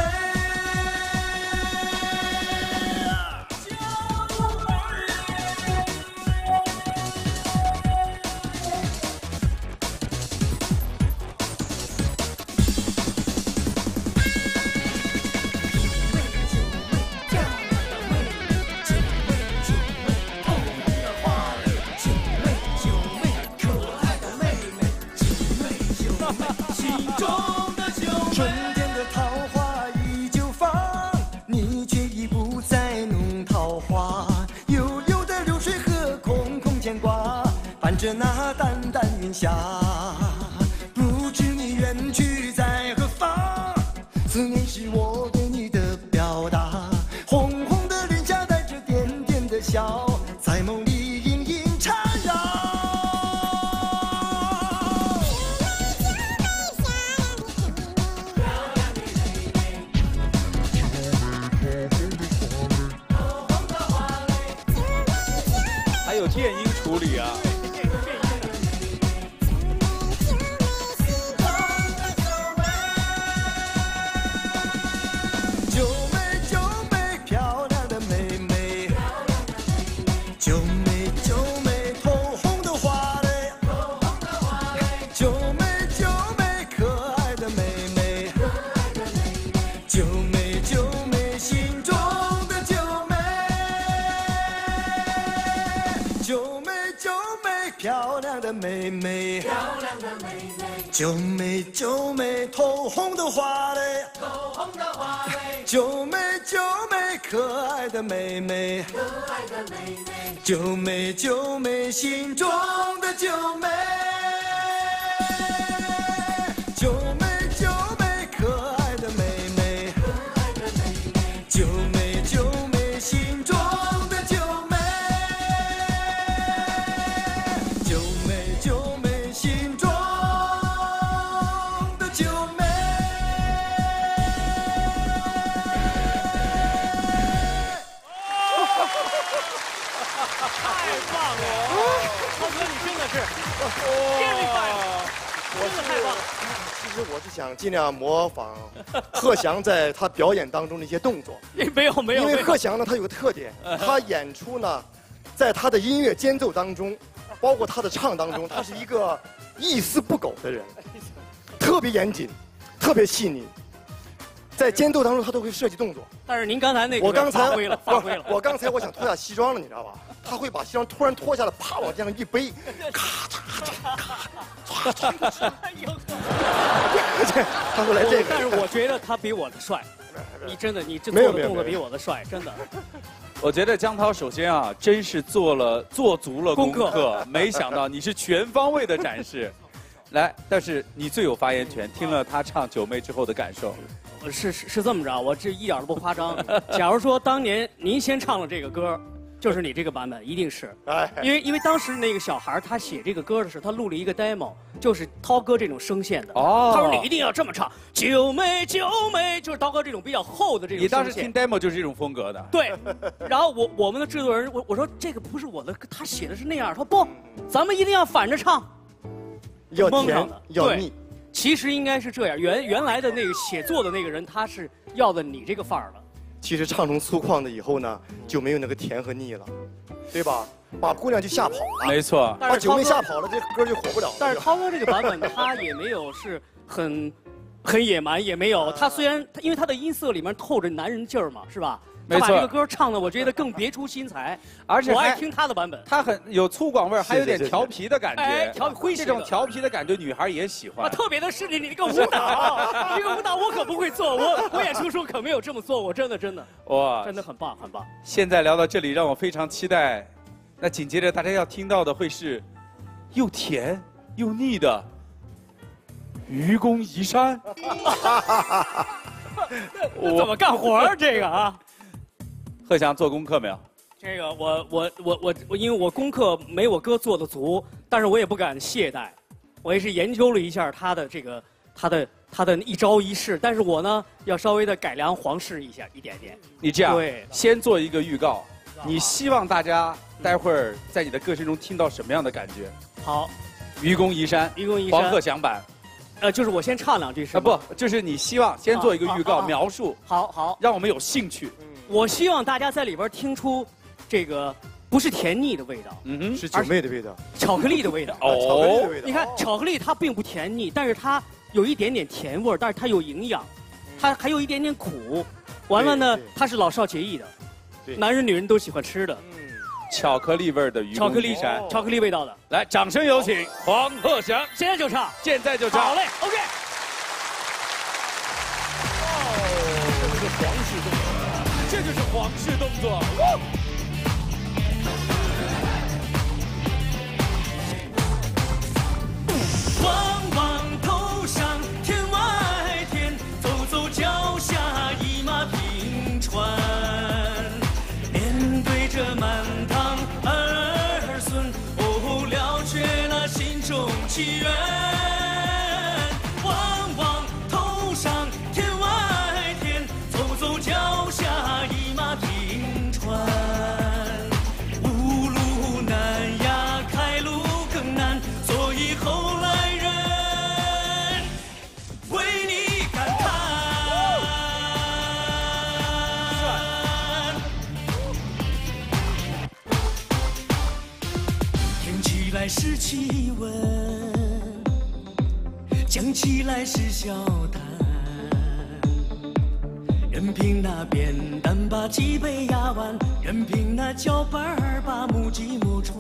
春天的桃花依旧放，你却已不再弄桃花。悠悠的流水和空空牵挂，伴着那淡淡云霞。不知你远去在何方，思念是我对你的表达。红红的脸颊带着点点的笑，在梦里隐隐缠绕。 还有电音处理啊！ 九妹九妹，漂亮的妹妹，九妹九妹，头红的花蕾，头红的花蕾，九妹九妹，可爱的妹妹，可爱的妹妹，九妹九妹，心中的九妹。九妹九妹，漂亮的妹妹，漂亮的妹妹，九妹九妹，头红的花蕾，头红的花蕾，九妹九妹，可爱的妹妹，可爱的妹妹，九妹九妹，心中的九妹。九妹九妹，可爱的妹妹，可爱的妹妹，九妹九妹，心中的九妹。九妹九妹，心中的九妹。 太棒了！涛哥，你真的是天理快了，真的太棒了。 其实我是想尽量模仿贺翔在他表演当中的一些动作。 没有没有， 因为贺翔呢，他有个特点，他演出呢，在他的音乐间奏当中，包括他的唱当中，他是一个一丝不苟的人，特别严谨，特别细腻。在间奏当中，他都会设计动作。 但是您刚才那个我刚才发挥了，发挥了。 我刚才我想脱下西装了，你知道吧？他会把西装突然脱下来，啪往这样一背，咔嚓嚓咔嚓嚓嚓。他会来这个。 但是我觉得他比我的帅。你真的，你这没有做的动作比我的帅，真的。 我觉得江涛首先啊，真是做了做足了功课， 功课没想到你是全方位的展示。来，但是你最有发言权。听了他唱《九妹》之后的感受， 是是是这么着，我这一点都不夸张。假如说当年您先唱了这个歌， 就是你这个版本，一定是。 哎， 因为因为当时那个小孩他写这个歌的时候，他录了一个 demo， 就是涛哥这种声线的。 哦他说你一定要这么唱，九妹九妹，就是涛哥这种比较厚的这种声线。 你当时听 demo 就是这种风格的。 对，然后我我们的制作人，我我说这个不是我的，他写的是那样。他说不，咱们一定要反着唱， 要甜蒙上的对要腻。 其实应该是这样，原原来的那个写作的那个人，他是要的你这个范儿的。 其实唱成粗犷的以后呢，就没有那个甜和腻了，对吧？把姑娘就吓跑了。 没错， 把九妹吓跑了，这歌就火不了了。 但是涛哥这个版本，他也没有是很很野蛮，也没有。他虽然他因为他的音色里面透着男人劲儿嘛，是吧？ 没错他把这个歌唱的，我觉得更别出心裁， 而且还我爱听他的版本。 它很有粗犷味儿，还有点是是是调皮的感觉。 哎调诙谐的这种调皮的感觉，女孩也喜啊， 欢。 特别的是你你这个舞蹈，这个舞蹈我可不会做，我我演出时候可没有这么做过，真的真的哇， 真的很棒很棒。 现在聊到这里，让我非常期待。那紧接着大家要听到的会是又甜又腻的《愚公移山》。 那怎么干活儿这个啊？ 贺翔做功课没有？ 这个我我我我我，因为我功课没我哥做的足，但是我也不敢懈怠，我也是研究了一下他的这个他的他的一招一式，但是我呢要稍微的改良皇室一下一点点。 你这样， 对， 先做一个预告，你希望大家待会儿在你的歌声中听到什么样的感觉？ 好， 愚公移山， 愚公移山， 黄鹤翔版。 呃，就是我先唱两句是啊吗？ 不，就是你希望先做一个预告， 啊啊啊描述， 好好， 让我们有兴趣。 我希望大家在里边听出这个不是甜腻的味道， 嗯哼， 是九妹的味道， 巧克力的味道。 巧克力的味道。 你看，巧克力它并不甜腻，但是它有一点点甜味儿，但是它有营养，它还有一点点苦。完了呢对对， 它是老少皆宜的， 对男人女人都喜欢吃的。 巧克力味儿的愚巧克力公移山。 巧克力味道的。 来，掌声有请黄鹤翔， 现在就唱， 现在就唱。 好嘞，OK。 这就是皇室动作。 望望头上天外天，走走脚下一马平川。面对着满堂儿孙，哦，了却了心中祈愿。望望头上天外天，走走脚下一马平川。无路难呀，开路更难，所以后来人为你感叹。天起来是气温，降起来是笑谈。任凭那扁担把脊背压弯，任凭那脚板儿把木屐磨穿。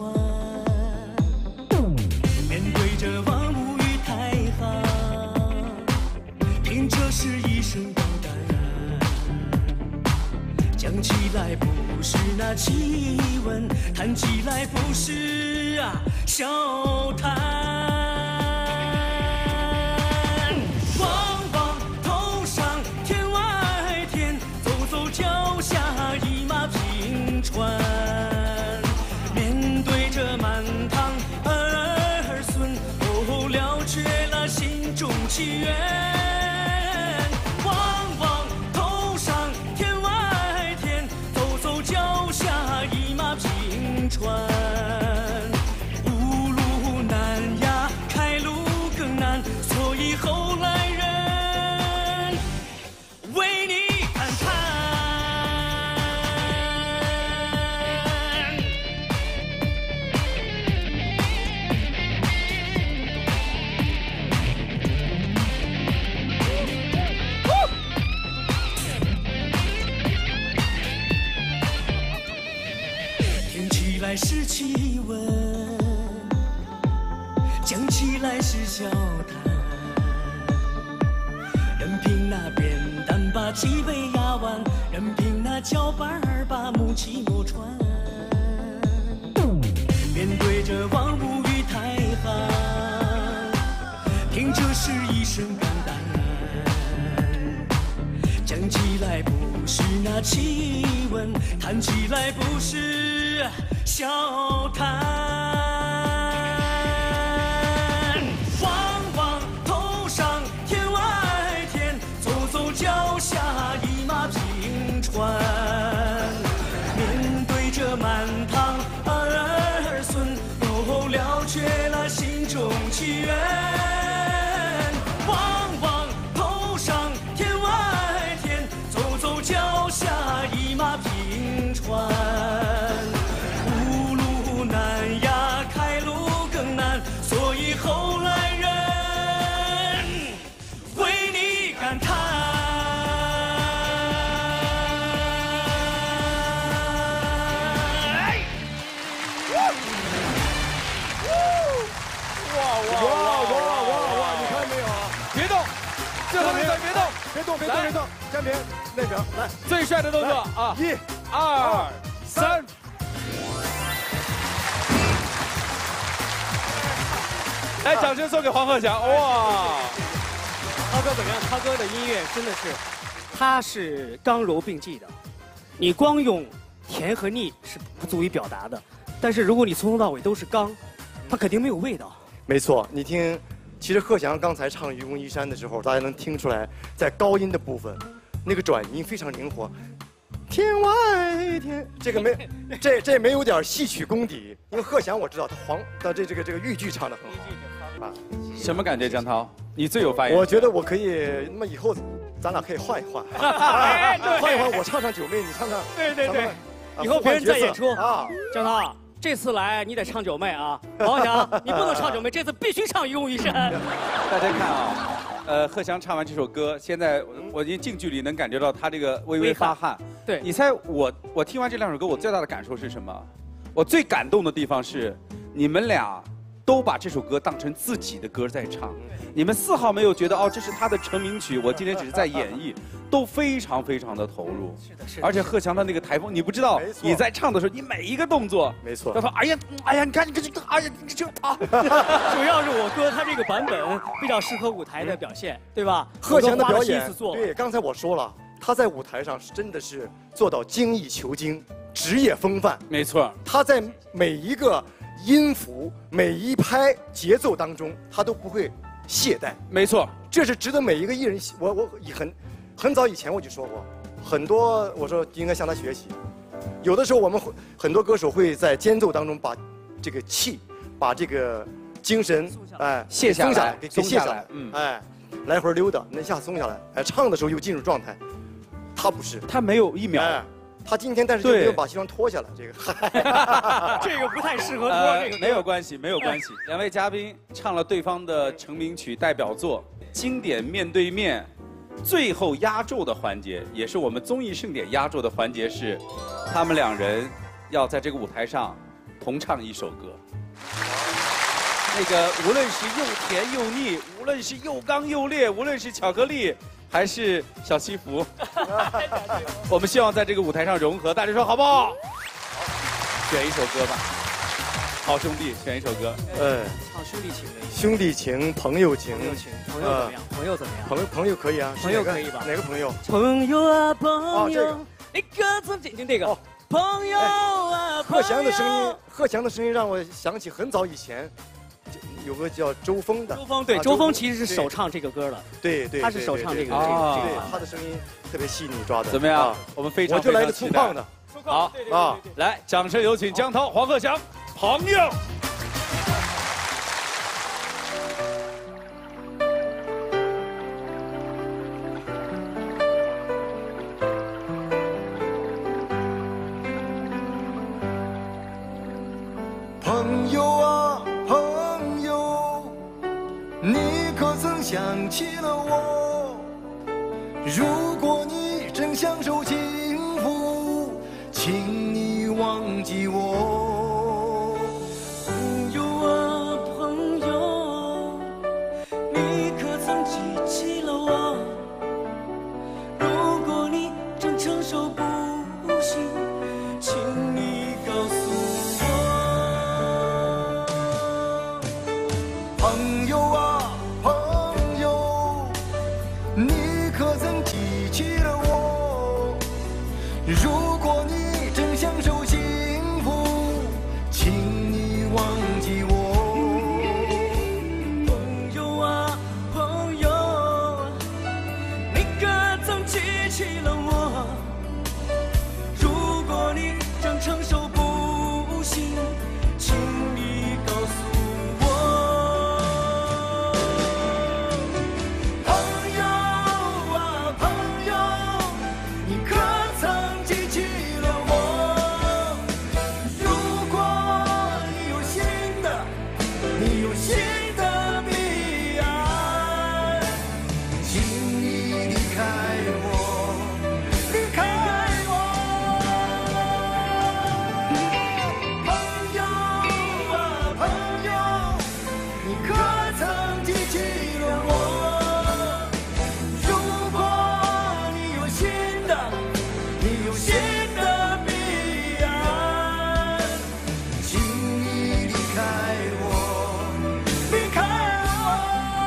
面对着万物与太行，凭着是一声高胆。讲起来不是那气温，谈起来不是啊笑谈。望望头上天外天，走走脚下一马平川。面对着满堂儿孙，哦，了却了心中祈愿。望望头上天外天，走走脚下一马平川。无路难呀，开路更难，所以后来人为你感叹。天起来是气温，降起来是笑谈。任凭那扁担把脊背压弯，任凭那脚板儿把木屐磨穿。面对着万物与太行，凭着是一声肝胆。讲起来不是那气温，谈起来不是是笑谈。望望头上天外天，走走脚下一马平川。面对着满堂儿孙，又了却了心中祈愿。望望头上天外天，走走脚下一马平川。无路难呀，开路更难，所以后来人为你感叹。 哇哇哇哇哇！你看没有啊？ 别动，最后那个别动， 别动，别动，别动！江平那边来， 最帅的动作啊！ 一、 二、三。来，掌声送给黄鹤翔！哇， 涛哥怎么样？涛哥的音乐真的是，他是刚柔并济的，你光用甜和腻是不足以表达的，但是如果你从头到尾都是刚，它肯定没有味道。 没错，你听，其实鹤翔刚才唱《愚公移山》的时候，大家能听出来，在高音的部分，那个转音非常灵活。天外天，这个没，这这没有点戏曲功底，因为鹤翔我知道他黄的这这个这个豫剧唱的很好啊。 什么感觉，江涛？你最有发言。 我觉得我可以，那么以后咱俩可以换一换， 哎对换一换，我唱唱九妹，你唱唱。 对对对咱们， 以后别人在演出啊， 江涛，这次来你得唱九妹啊，王翔，你不能唱九妹，这次必须唱《愚公移山》。 大家看啊，呃，鹤翔唱完这首歌，现在我已经近距离能感觉到他这个微微发汗。 对， 你猜我我听完这两首歌，我最大的感受是什么？我最感动的地方是，你们俩都把这首歌当成自己的歌在唱，你们丝毫没有觉得哦这是他的成名曲，我今天只是在演绎，都非常非常的投入。 是的，是的。 而且鹤翔的那个台风，你不知道，你在唱的时候，你每一个动作， 没错。 他说：“哎呀，哎呀，你看你这，哎呀，你这啊。” 主要是我哥他这个版本比较适合舞台的表现，对吧？ 鹤翔的表演， 做对，刚才我说了，他在舞台上是真的是做到精益求精，职业风范。 没错， 他在每一个音符、每一拍节奏当中，他都不会懈怠。 没错， 这是值得每一个艺人。我我很很早以前我就说过，很多我说应该向他学习。有的时候我们会很多歌手会在间奏当中把这个气、把这个精神哎卸下来， 给给卸下来， 嗯， 哎，来回溜达，那一下松下来，哎，唱的时候又进入状态。他不是， 他没有一秒。 哎他今天但是就没有把西装脱下来，这个这个不太适合脱这个、呃。 没有关系，没有关系。两位嘉宾唱了对方的成名曲代表作，经典面对面，最后压轴的环节，也是我们综艺盛典压轴的环节是，他们两人要在这个舞台上同唱一首歌。那个无论是又甜又腻，无论是又刚又烈，无论是巧克力。还是小西服，我们希望在这个舞台上融合，大家说好不好？选一首歌吧，好兄弟，选一首歌。 哎， 唱兄弟情的。 兄弟情，朋友情。 朋友情，朋友怎么样？朋友怎么样？ 朋友朋友可以啊， 朋友可以吧？ 哪个朋友？ 朋友啊，朋友，你可曾听听这个？朋友啊， 鹤翔的声音，鹤翔的声音让我想起很早以前。有个叫周峰的， 周峰对，周峰其实是首唱这个歌的， 对对， 他是首唱这个这个，对，他的声音特别细腻抓的。 怎么样？我们非常我就来个粗犷的， 好啊，来，掌声有请江涛、黄鹤翔，朋友。 朋友啊。朋友，你可曾想起了我？如果你正享受幸福，请你忘记我。 朋友啊，朋友，你可曾记起了我？如果你正承受不幸，请你告诉我。 朋友啊，朋友，你可曾记起了我？如果你正享受幸福， 你可曾记起了我？如果你有新的，你有新的彼岸，请你离开我，离开我。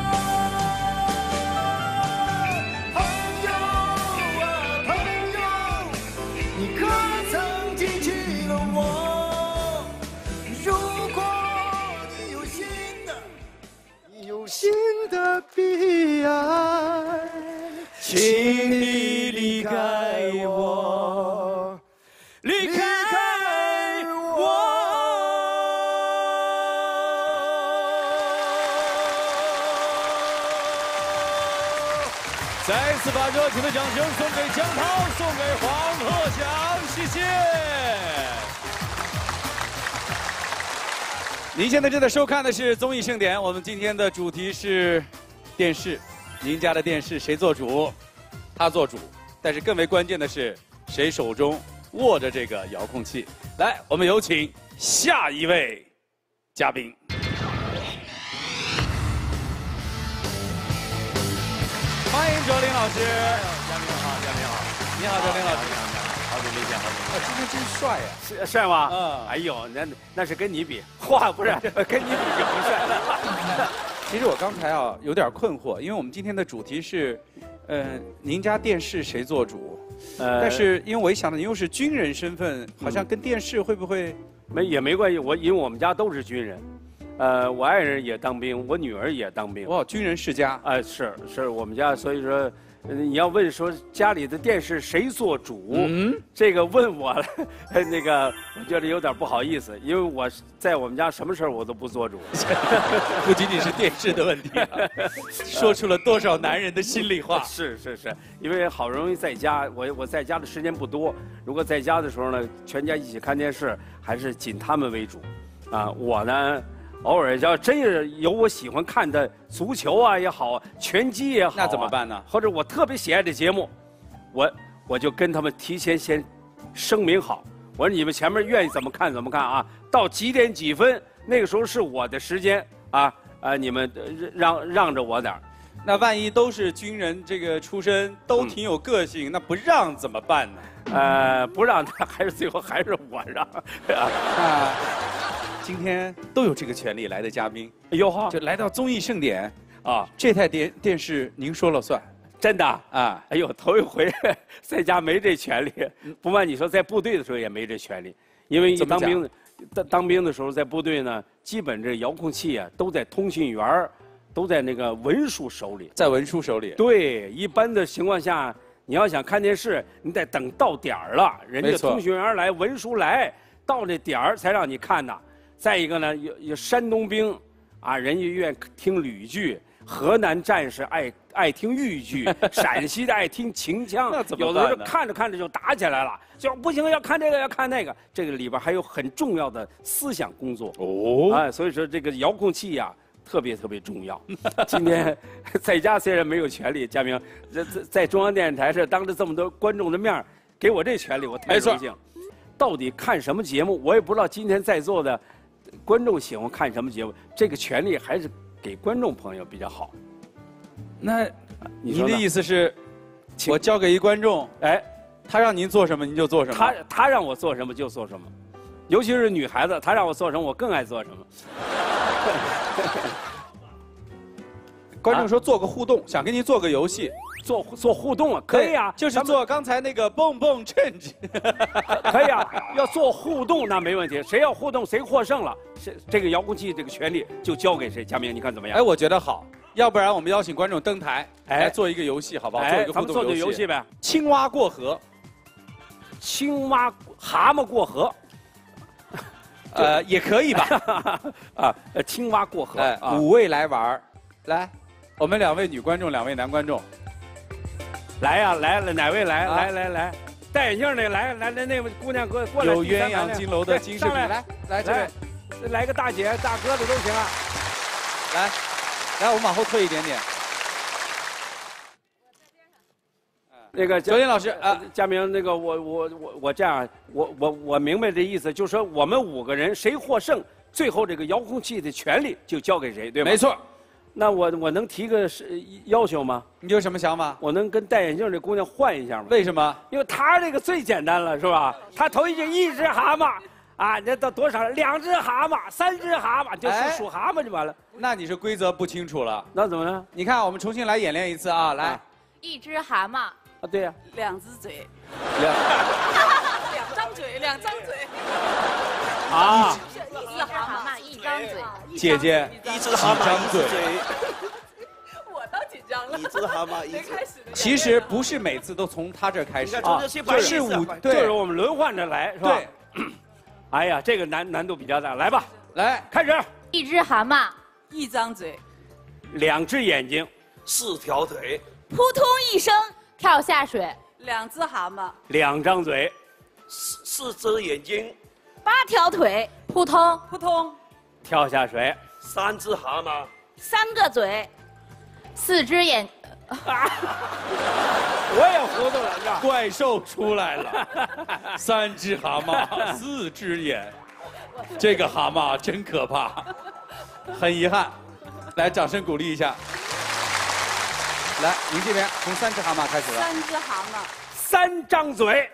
朋友啊朋友，你可曾记起了我？如果你有新的，你有新的彼岸，请你离开我，离开我。 再次把热情的掌声送给江涛，送给黄鹤翔，谢谢。您现在正在收看的是综艺盛典，我们今天的主题是电视。您家的电视谁做主？他做主。但是更为关键的是，谁手中握着这个遥控器？来，我们有请下一位嘉宾。欢迎卓林老师。 嘉宾好，嘉宾好。 你好，卓林老师。 好久没见，好久没见。 今天真帅呀！ 是帅吗？ 嗯。 哎呦，那那是跟你比，哇，不是跟你比就不帅了。 其实我刚才啊有点困惑，因为我们今天的主题是，呃，您家电视谁做主？呃，但是因为我一想到您又是军人身份，好像跟电视会不会？ 没也没关系，我因为我们家都是军人，呃，我爱人也当兵，我女儿也当兵。 哇，军人世家。 哎、呃，是是我们家，所以说。你要问说家里的电视谁做主？嗯，这个问我了，那个我觉得有点不好意思，因为我在我们家什么事儿我都不做主。 不仅仅是电视的问题、啊，说出了多少男人的心里话。 是是是，因为好容易在家，我我在家的时间不多，如果在家的时候呢，全家一起看电视，还是仅他们为主。啊，我呢。偶尔要真是有我喜欢看的足球啊也好，拳击也好、啊， 那怎么办呢？ 或者我特别喜爱的节目，我我就跟他们提前先声明好，我说你们前面愿意怎么看怎么看啊，到几点几分那个时候是我的时间啊啊，你们让让着我点儿。 那万一都是军人这个出身，都挺有个性，嗯、那不让怎么办呢？ 呃，不让他还是最后还是我让啊。 今天都有这个权利来的嘉宾， 有哈， 就来到综艺盛典啊，这台电电视您说了算， 真的啊！ 哎呦，头一回在家没这权利，不瞒你说，在部队的时候也没这权利，因为一当兵，当当兵的时候在部队呢，基本这遥控器啊都在通讯员都在那个文书手里， 在文书手里。 对，一般的情况下，你要想看电视，你得等到点儿了，人家通讯员来，文书来，到这点儿才让你看呢。再一个呢，有有山东兵，啊，人家愿听吕剧；河南战士爱爱听豫剧，陕西的爱听秦腔。有的时候看着看着就打起来了，就不行，要看这个，要看那个。这个里边还有很重要的思想工作哦。哎，所以说这个遥控器呀、啊，特别特别重要。今天在家虽然没有权利，嘉明在在中央电视台是当着这么多观众的面给我这权利，我太荣幸。到底看什么节目，我也不知道。今天在座的。观众喜欢看什么节目？这个权利还是给观众朋友比较好。 那您的意思是，我交给一观众，哎，他让您做什么您就做什么。 他他让我做什么就做什么，尤其是女孩子，她让我做什么我更爱做什么。 观众说做个互动，想跟您做个游戏。 做做互动啊，可以啊， 就是做刚才那个蹦蹦 change， 可以啊，要做互动那没问题，谁要互动谁获胜了，谁这个遥控器这个权利就交给谁。嘉明，你看怎么样？ 哎，我觉得好，要不然我们邀请观众登台，哎，来做一个游戏，好不好？ 哎、 做一个互动咱们做个游戏呗。 青蛙过河， 青蛙蛤蟆过河， 呃，也可以吧？ 啊，青蛙过河，哎， 啊、五位来玩来，我们两位女观众，两位男观众。 来呀、啊，来了，哪位来？啊、来来来，戴眼镜那来来来，那位姑娘过过来。 有鸳鸯金楼的金饰品，来来这位， 来个大姐大哥的都行啊。 来，来，我们往后退一点点。 那个卓林老师啊， 嘉明，那个我我我我这样，我我我明白这意思，就是说我们五个人谁获胜最后这个遥控器的权利就交给谁，对吧？ 没错。 那我我能提个是要求吗？ 你有什么想法？ 我能跟戴眼镜这姑娘换一下吗？ 为什么？ 因为她这个最简单了，是吧？她头一句一只蛤蟆，啊，那到多少？两只蛤蟆，三只蛤蟆，就哎是数蛤蟆就完了。 那你是规则不清楚了。 那怎么呢？ 你看，我们重新来演练一次啊，来。 一只蛤蟆， 啊，对呀、 两只嘴， 两两张嘴，两张嘴。 啊， 一只蛤蟆一张嘴。 姐姐， 一只蛤蟆一只嘴， 我倒紧张了。 一只蛤蟆一只。 其实不是每次都从他这儿开始啊， 是五对，就是对我们轮换着来，是吧？ 对。 哎呀，这个难难度比较大，来吧， 来开始。 一只蛤蟆， 一张嘴， 两只眼睛， 四条腿， 扑通一声跳下水。 两只蛤蟆， 两张嘴， 四四只眼睛， 八条腿，扑通扑通， 跳下水， 三只蛤蟆， 三个嘴，四只眼。 我也糊涂了，是吧？ 怪兽出来了，三只蛤蟆，四只眼，这个蛤蟆真可怕，很遗憾，来，掌声鼓励一下。来，您这边从三只蛤蟆开始了。 三只蛤蟆， 三张嘴，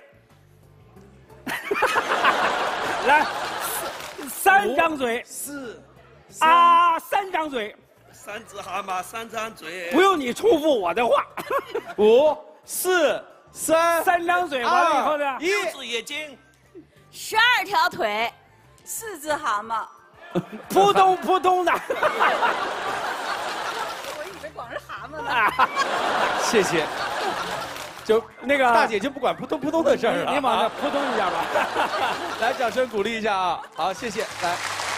来，三张嘴， 四啊，三张嘴， 三只蛤蟆，三张嘴。 不用你重复我的话。 五、四、三， 三张嘴，完了以后呢？ 一六只眼睛， 十二条腿， 四只蛤蟆。 扑通扑通的。 我以为光是蛤蟆呢。 谢谢。就那个大姐就不管扑通扑通的事儿了， 你往那扑通一下吧。 来，掌声鼓励一下啊！好，谢谢。来，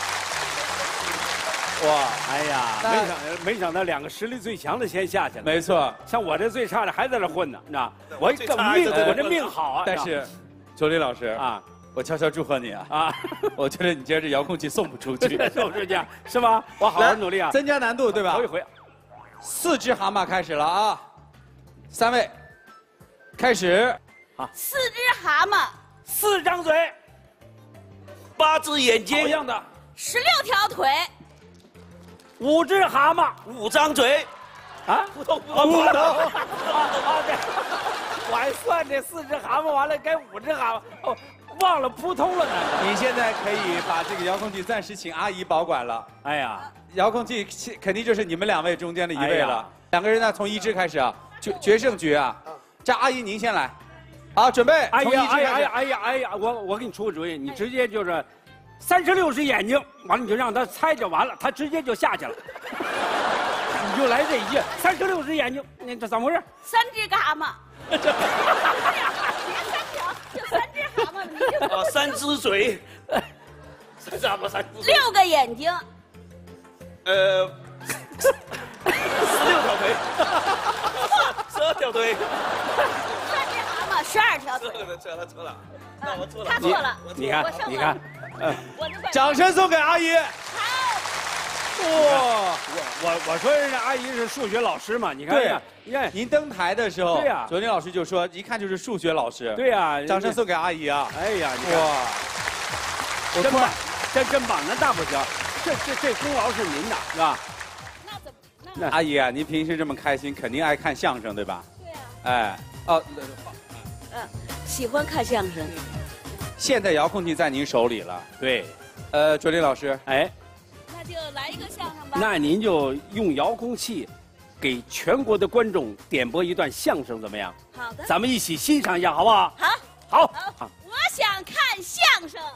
哇， 哎呀， 那没想没想到两个实力最强的先下去了。 没错。 像我这最差的还在这混呢，你知道？我最更命， 差的我这命好啊。 但是，周林老师啊， 我悄悄祝贺你啊！ 啊， 我觉得你今儿这遥控器送不出去， 送出去是吧？我好好努力啊， 增加难度，对吧？ 头一回。 四只蛤蟆开始了啊！三位，开始。 好， 四只蛤蟆， 四张嘴， 八只眼同睛， 样的， 十六条腿， 五只蛤蟆， 五张嘴， 啊， 扑通扑啊， 通扑扑通！ 通。 啊，对，我还算这四只蛤蟆，完了该五只蛤蟆，哦，忘了扑通了呢。 你现在可以把这个遥控器暂时请阿姨保管了。 哎呀， 遥控器肯定就是你们两位中间的一位了。 哎呀两个人呢，从一只开始啊，决决胜局啊。这阿姨您先来，好，准备。 哎呀， 从一只开始哎呀，哎呀，哎呀，哎呀，我我给你出个主意，你直接就是三十六只眼睛，完了你就让他猜就完了，他直接就下去了。你就来这一句，三十六只眼睛，你这怎么回事？ 三只蛤蟆。别三条，就三只蛤蟆，你就啊，三只嘴，三只蛤蟆，三只嘴。 六个眼睛， 呃，十六条腿，十二条腿。 三只蛤蟆，十二条腿。 错了，错了，错了，那我错了。 他错了， 你看我胜，了你看，呃， 我就掌声送给阿姨。 好， 哇， 我我我说人家阿姨是数学老师嘛，你看， 对你看， 您登台的时候， 对呀卓林老师就说，一看就是数学老师。 对呀， 掌声送给阿姨啊！ 哎呀，你看， 哇，我突然真棒，真真棒，那大不行，这这这功劳是您的，是吧？ 那怎么？ 那阿姨啊，您平时这么开心，肯定爱看相声，对吧？ 对啊， 哎，哦， 嗯，喜欢看相声。 现在遥控器在您手里了。 对， 呃，卓林老师， 哎， 那就来一个相声吧。 那您就用遥控器，给全国的观众点播一段相声，怎么样？ 好的。 咱们一起欣赏一下，好不好？ 好。 好。 好。我想看相声。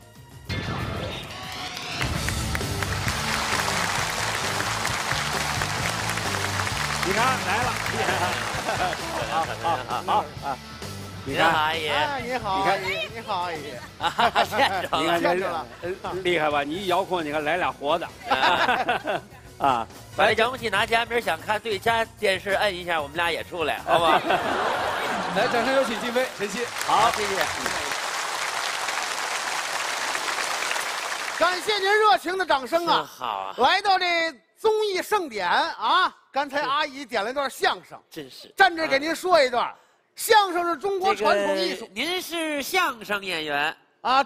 你看来了，厉害了！好好好啊！你看， 阿姨， 你好， 你看阿姨，你好，阿姨， 啊，见着了， 你看见着了， 厉害吧？你一遥控，你看来俩活的，啊！ 把遥控器拿家，明儿想看对家电视摁一下，我们俩也出来，好吧？ 来，掌声有请金飞、陈曦。 好，谢谢。 感谢您热情的掌声啊！ 好啊！ 来到这综艺盛典啊，刚才阿姨点了一段相声， 真是站这给您说一段。相声是中国传统艺术。 您是相声演员啊？对。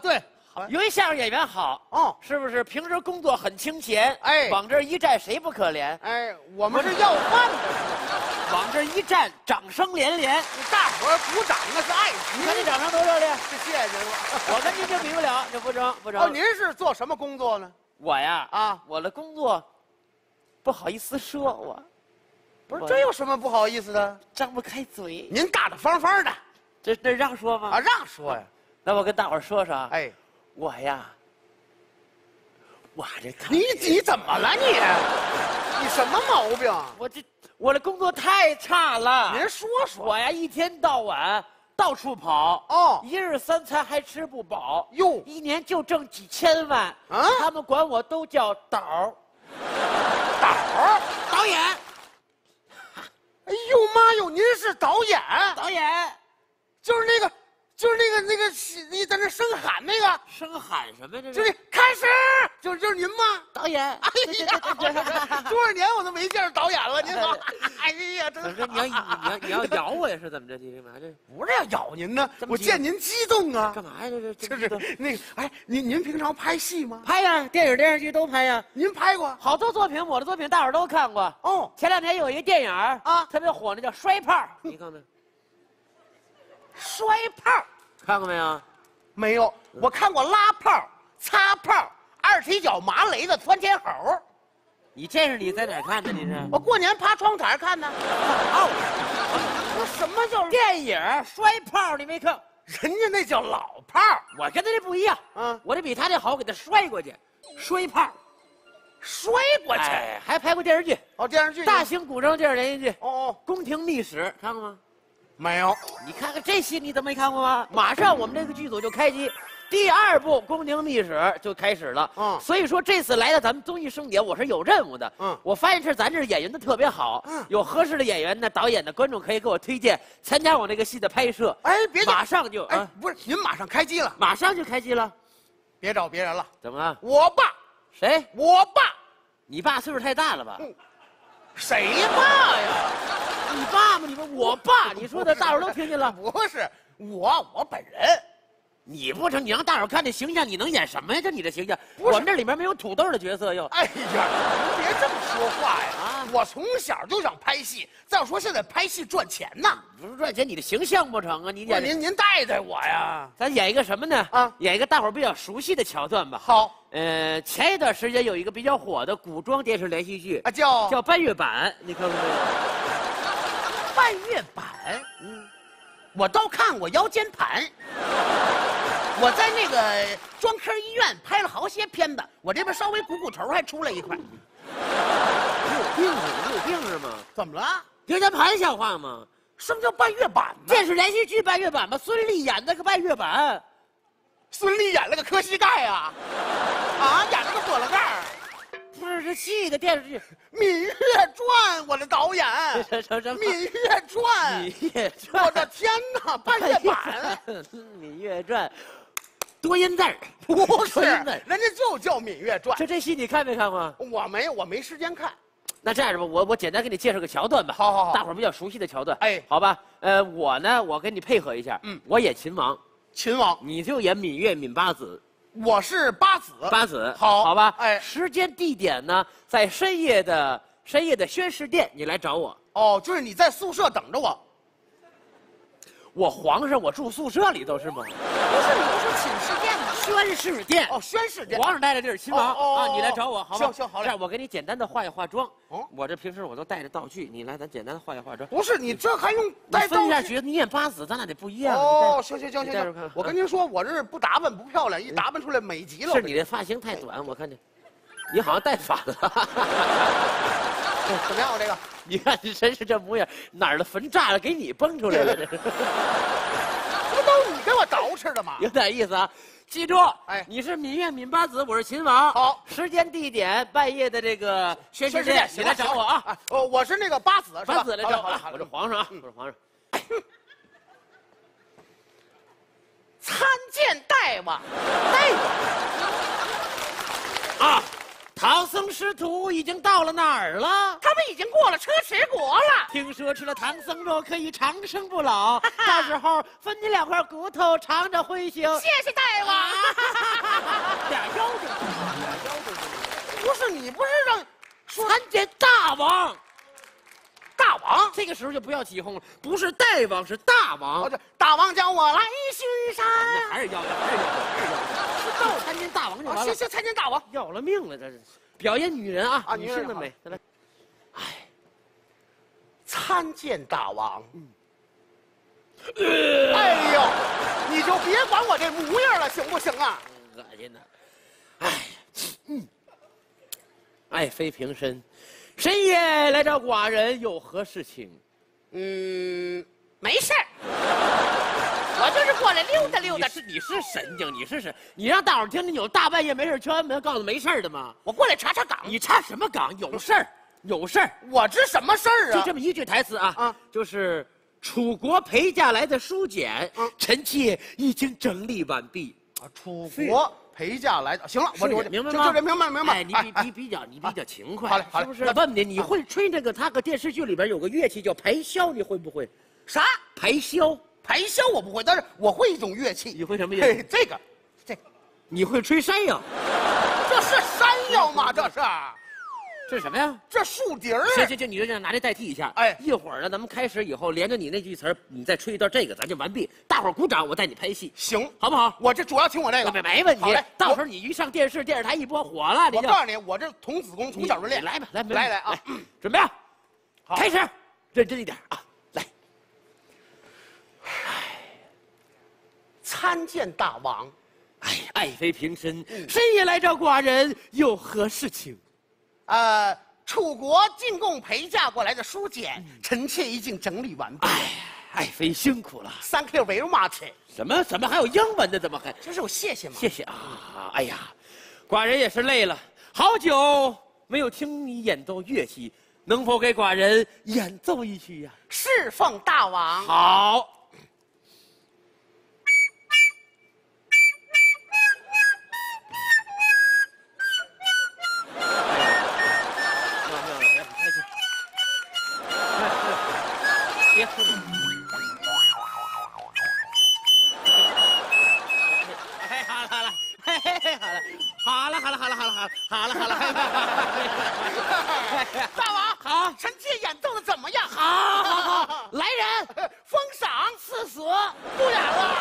有一相声演员好哦， 是不是？平时工作很清闲， 哎， 往这儿一站，谁不可怜？ 哎，我们是要饭的， 往这儿一站，掌声连连， 大伙儿鼓掌那是爱情。 你看这掌声多热烈！ 谢谢您了， 我跟您就比不了，这不成不成。 哦，您是做什么工作呢？ 我呀啊， 我的工作不好意思说，我不是这有什么不好意思的？ 张不开嘴。 您大大方方的， 这这让说吗？ 啊，让说呀。 那我跟大伙儿说说， 哎， 我呀，我这看你你怎么了你？你什么毛病？ 我这我的工作太差了。 您说说。 我呀，一天到晚到处跑， 哦， 一日三餐还吃不饱， 哟， 一年就挣几千万。 啊， 他们管我都叫导儿， 导儿，导演。哎呦妈哟，您是导演？ 导演， 就是那个。就是那个那个，你在那声喊那个， 声喊什么呀？这就是开始，就是就是您吗？ 导演。 哎呀，多少年我都没见着导演了，您好。哎呀，真是你要你要你要咬我呀？是怎么着？你干嘛这？ 不是要咬您呢，我见您激动啊。 干嘛呀？这这就是那个，哎，您您平常拍戏吗？ 拍呀，电影电视剧都拍呀。 您拍过好多作品，我的作品大伙儿都看过。 哦， 前两年有一个电影啊，特别火，那叫《摔炮》，你看没？ 摔炮看过没有？ 没有，我看过拉炮、擦炮、二踢脚、麻雷子、窜天猴。 你这是你在哪儿看的？你是？ 我过年爬窗台看的。 哦，我什么叫电影摔炮？你没看？ 人家那叫老炮， 我跟他这不一样。嗯，我这比他这好，给他摔过去，摔炮， 摔过去。 哎，还拍过电视剧。 哦，电视剧， 大型古装电视连续剧。 哦哦， 《宫廷秘史》看过吗？ 没有。 你看看这戏，你怎么没看过吗？马上我们这个剧组就开机，第二部《宫廷秘史》就开始了。嗯，所以说这次来到咱们综艺盛典，我是有任务的。嗯，我发现是咱这演员的特别好。嗯，有合适的演员呢，导演的观众可以给我推荐参加我那个戏的拍摄。 哎，别马上就哎，不是，您马上开机了， 马上就开机了， 别找别人了。 怎么了？ 我爸。 谁？ 我爸。 你爸岁数太大了吧？ 嗯，谁爸呀？ 你爸吗？你说我爸，你说的大伙儿都听见了。 不是我，我本人。 你不成，你让大伙儿看这形象，你能演什么呀？就你这形象，我们这里面没有土豆的角色哟。 哎呀，您别这么说话呀！啊，我从小就想拍戏，再说现在拍戏赚钱呐。 不是赚钱，你的形象不成啊？你演您您带带我呀。 咱演一个什么呢？啊，演一个大伙儿比较熟悉的桥段吧。 好。 呃，前一段时间有一个比较火的古装电视连续剧啊，叫叫《半月板》，你看过没有？ 半月板，嗯，我都看过腰间盘。我在那个专科医院拍了好些片子，我这边稍微股骨头还出来一块。 你有病是吗？你有病是吗？ 怎么了？ 腰间盘像话吗？ 什么叫半月板呢？ 电视连续剧《半月板》吗？孙俪演的个半月板。 孙俪演了个磕膝盖啊，啊，演了个跛了盖儿， 不是是戏的电视剧《 芈月传》，我的导演，《芈月传》， 芈月传， 我的天哪，半月板， 《芈月传》，多音字儿， 不是，人家就叫《芈月传》。 这这戏你看没看过？ 我没有，我没时间看。 那这样吧，我我简单给你介绍个桥段吧。 好好好， 大伙儿比较熟悉的桥段。 哎， 好吧，呃，我呢，我跟你配合一下，嗯，我演秦王。 秦王， 你就演芈月、芈八子， 我是八子， 八子， 好， 好吧， 哎， 时间地点呢，在深夜的深夜的宣誓殿，你来找我。 哦，就是你在宿舍等着我。 我皇上，我住宿舍里头是吗？ 不是，你不是寝室殿吗？ 宣誓殿。 哦，宣誓殿。 皇上待的地儿，秦王、 哦、 啊，你来找我，好吧？ 行行好嘞。 这样我给你简单的化一化妆。哦，我这平时我都带着道具，你来，咱简单的化一化妆。 不是，你这还用带道具？ 分一下角色，你演八子，咱俩得不一样。 哦，行行行行行，我跟您说，我这不打扮不漂亮，一打扮出来美极了。 是你的发型太短，我看见，你好像带反了。 怎么样？我这个， 你看你真是这模样，哪儿的坟炸了，给你蹦出来了，这是。 不都你给我捯饬的吗？ 有点意思啊。记住，哎，你是芈月、芈八子，我是秦王。 好， 时间、地点，半夜的这个宣誓殿，你来找我啊！ 哦，我是那个八子， 八子来找我。我是皇上啊，我是皇上。 参见大王，大王啊！唐僧师徒已经到了哪儿了？ 他们已经过了车迟国了。 听说吃了唐僧肉可以长生不老，到时候分你两块骨头尝着荤腥。 谢谢大王。 俩妖精，俩妖精。 不是你不是让参见大王？ 大王， 这个时候就不要起哄了，不是大王，是大王。 哦，这大王叫我来巡山。 那还是妖精，还是妖精，还是妖精。是到参见大王就完了。 行行，参见大王， 要了命了，这是。表演女人啊， 啊， 女性的美。 来，哎，参见大王。嗯。哎呦，你就别管我这模样了，行不行啊？ 恶心的。哎，嗯。爱妃平身，深夜来找寡人有何事情？ 嗯，没事儿，我就是过来溜达溜达。 你是你是神经，你是神，你让大伙儿听听，有大半夜没事敲完门告诉没事的吗？ 我过来查查岗。 你查什么岗？有事儿，有事儿。 我知什么事儿啊？ 就这么一句台词啊，啊，就是楚国陪嫁来的书简，嗯，臣妾已经整理完毕。 啊，楚国。陪嫁来的，行了，我我明白吗？ 就这明白明白。 哎，你比你比较你比较勤快， 好嘞好嘞。 是不是？我问你，你会吹那个？他个电视剧里边有个乐器叫排箫，你会不会？ 啥？ 排箫？ 排箫我不会，但是我会一种乐器。 你会什么乐器？ 这个，这个。 你会吹山药？ 这是山药吗？这是。 这是什么呀？ 这树笛儿。 行行行，你就这样拿这代替一下。哎，一会儿呢，咱们开始以后，连着你那句词儿，你再吹一段这个，咱就完毕。大伙儿鼓掌，我带你拍戏， 行， 好不好？ 我这主要听我这个， 没没问题。到时候你一上电视，电视台一播火了， 我告诉你，我这童子功从小就练。 来吧，来来来啊， 准备啊，开始，认真一点啊，来。 参见大王。 哎，爱妃平身，深夜来找寡人有何事情？ 呃，楚国进贡陪嫁过来的书简，臣妾已经整理完毕。 哎，爱妃辛苦了 ，Thank you very much。 什么什么还有英文的？怎么还？ 这是我谢谢吗？ 谢谢啊！哎呀，寡人也是累了，好久没有听你演奏乐器，能否给寡人演奏一曲呀？ 侍奉大王。 好。别哭了。哎，好了好了，嘿嘿嘿，好了，好了好了好了好了好了好了好了。 大王好， 臣妾演奏的怎么样？ 好，好，好，来人， 封赏赐死，不演了。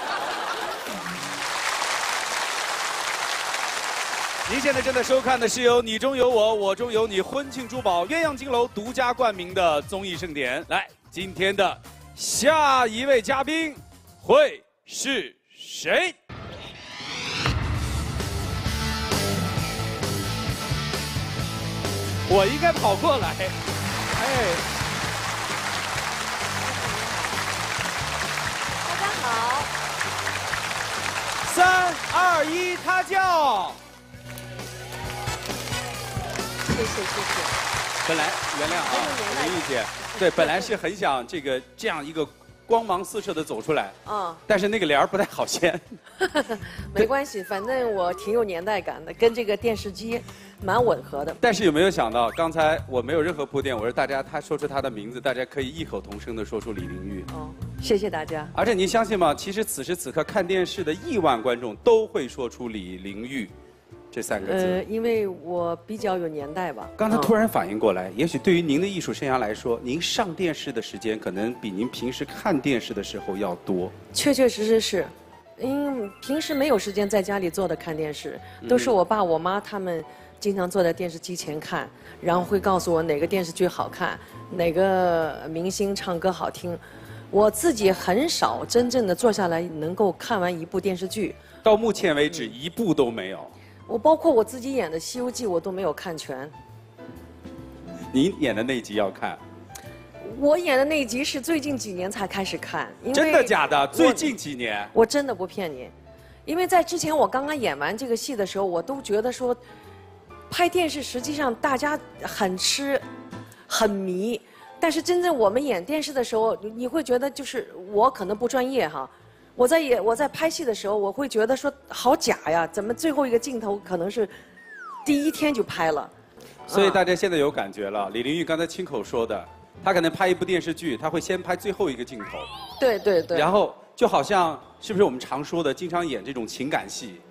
您现在正在收看的是由你中有我，我中有你婚庆珠宝鸳鸯金楼独家冠名的综艺盛典。来，今天的下一位嘉宾会是谁？我应该跑过来。哎， 大家好。 三二一，他叫。 谢谢谢谢。 本来原谅啊，林玉姐，对，本来是很想这个这样一个光芒四射的走出来， 嗯， 但是那个帘儿不太好掀。 没关系，反正我挺有年代感的，跟这个电视机蛮吻合的。 但是有没有想到，刚才我没有任何铺垫，我说大家他说出他的名字，大家可以异口同声的说出李玲玉。 哦，谢谢大家。 而且您相信吗？其实此时此刻看电视的亿万观众都会说出李玲玉这三个字。 呃，因为我比较有年代吧。 刚才突然反应过来，也许对于您的艺术生涯来说，您上电视的时间可能比您平时看电视的时候要多。 确确实实是，因为平时没有时间在家里坐着看电视，都是我爸我妈他们经常坐在电视机前看，然后会告诉我哪个电视剧好看，哪个明星唱歌好听。我自己很少真正的坐下来能够看完一部电视剧。 到目前为止，一部都没有。 我包括我自己演的《西游记》，我都没有看全。 您演的那集要看？ 我演的那一集是最近几年才开始看。因为真的假的？最近几年？ 我真的不骗你，因为在之前我刚刚演完这个戏的时候，我都觉得说，拍电视实际上大家很吃，很迷，但是真正我们演电视的时候，你会觉得就是我可能不专业哈。我在演我在拍戏的时候，我会觉得说好假呀，怎么最后一个镜头可能是第一天就拍了？ 所以大家现在有感觉了。李玲玉刚才亲口说的，她可能拍一部电视剧，她会先拍最后一个镜头。 对对对。 然后就好像是不是我们常说的，经常演这种情感戏，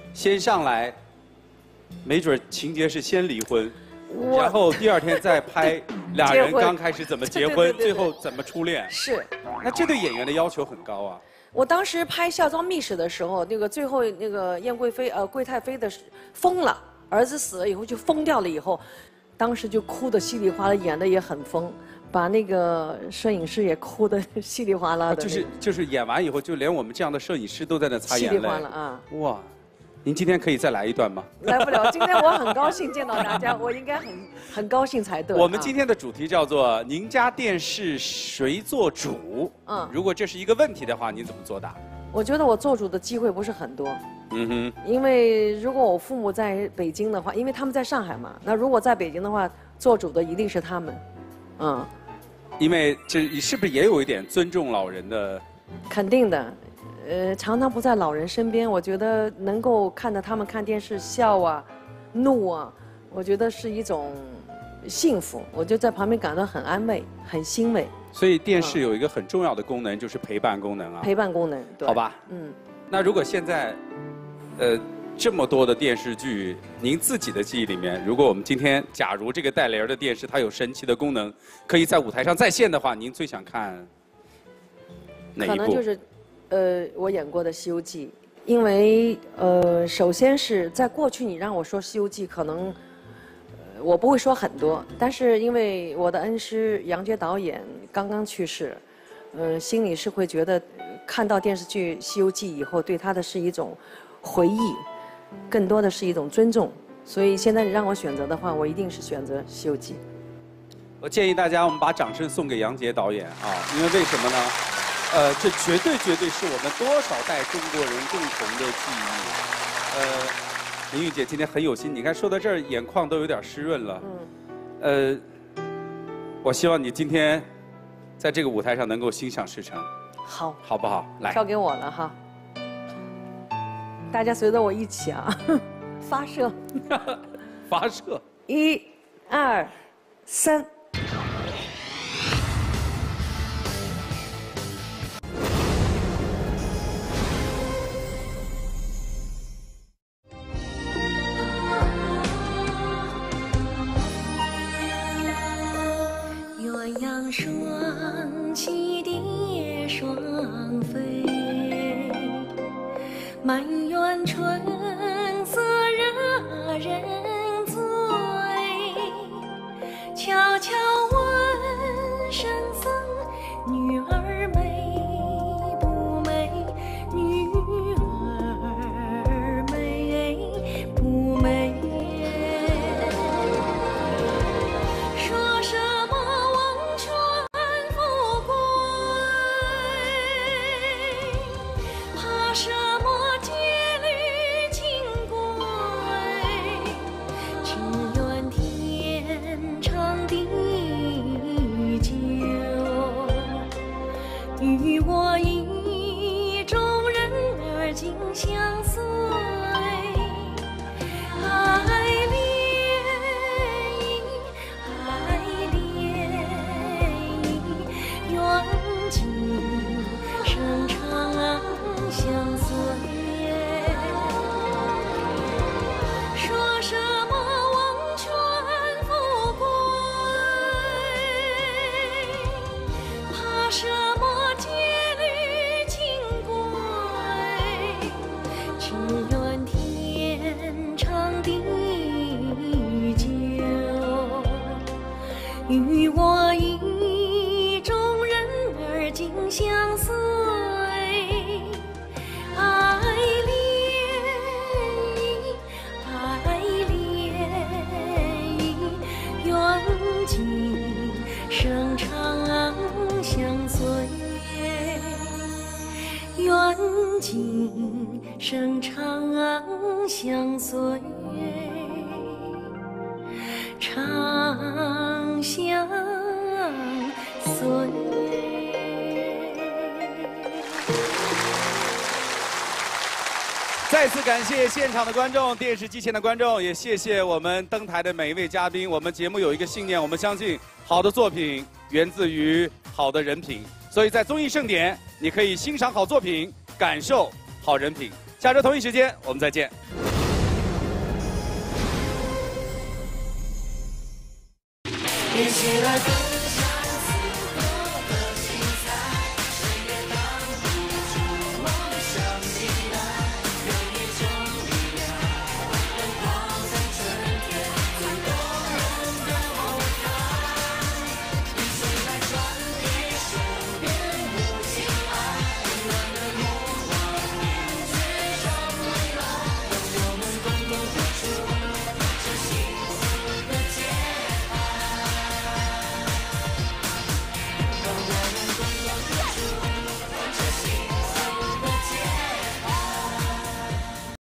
先上来，没准情节是先离婚， 我然后第二天再拍俩人结婚刚开始怎么结婚， 对对对对最后怎么初恋。 是， 那这对演员的要求很高啊。 我当时拍《孝庄秘史》的时候，那个最后那个燕贵妃呃贵太妃的疯了，儿子死了以后就疯掉了以后，当时就哭得稀里哗啦，演的也很疯，把那个摄影师也哭得稀里哗啦的、那个。 就是就是演完以后，就连我们这样的摄影师都在那擦眼泪。 稀里哗啦啊！ 哇，您今天可以再来一段吗？ 来不了，今天我很高兴见到大家，我应该很很高兴才对。 我们今天的主题叫做“您家电视谁做主”。嗯，如果这是一个问题的话，您怎么作答？ 我觉得我做主的机会不是很多。 嗯哼。 因为如果我父母在北京的话，因为他们在上海嘛，那如果在北京的话，做主的一定是他们。嗯。 因为这是不是也有一点尊重老人的？ 肯定的。呃，常常不在老人身边，我觉得能够看着他们看电视笑啊、怒啊，我觉得是一种幸福。我就在旁边感到很安慰、很欣慰。 所以电视有一个很重要的功能，就是陪伴功能啊。 陪伴功能，对。 好吧。 嗯。 那如果现在，呃，这么多的电视剧，您自己的记忆里面，如果我们今天假如这个带帘的电视它有神奇的功能，可以在舞台上再现的话，您最想看哪一部？ 可能就是。呃，我演过的《西游记》，因为呃，首先是在过去，你让我说《西游记》，可能、呃、我不会说很多，但是因为我的恩师杨洁导演刚刚去世，嗯、呃，心里是会觉得看到电视剧《西游记》以后，对他的是一种回忆，更多的是一种尊重。所以现在你让我选择的话，我一定是选择《西游记》。 我建议大家，我们把掌声送给杨洁导演啊，因为为什么呢？呃，这绝对绝对是我们多少代中国人共同的记忆。呃，林玉姐今天很有心，你看说到这儿，眼眶都有点湿润了。嗯。呃，我希望你今天在这个舞台上能够心想事成。 好。 好不好？来。 交给我了哈。大家随着我一起啊，发射。 发射。 一、二、三。 双栖蝶双飞，满园春色惹人醉。悄悄问圣僧，女儿美不美？女儿美不美？说什么？什么戒律清规？只愿天长地久，与我意中人儿紧相随。爱恋爱恋，愿今生长相随。说什么王权富贵？怕什么戒律清规？只愿天长地久，与我意中人儿紧相随。爱恋爱恋，愿今生长相随。愿今生长相随，长相随。 再次感谢现场的观众、电视机前的观众，也谢谢我们登台的每一位嘉宾。我们节目有一个信念，我们相信好的作品源自于好的人品，所以在综艺盛典，你可以欣赏好作品，感受好人品。下周同一时间，我们再见。 一起来。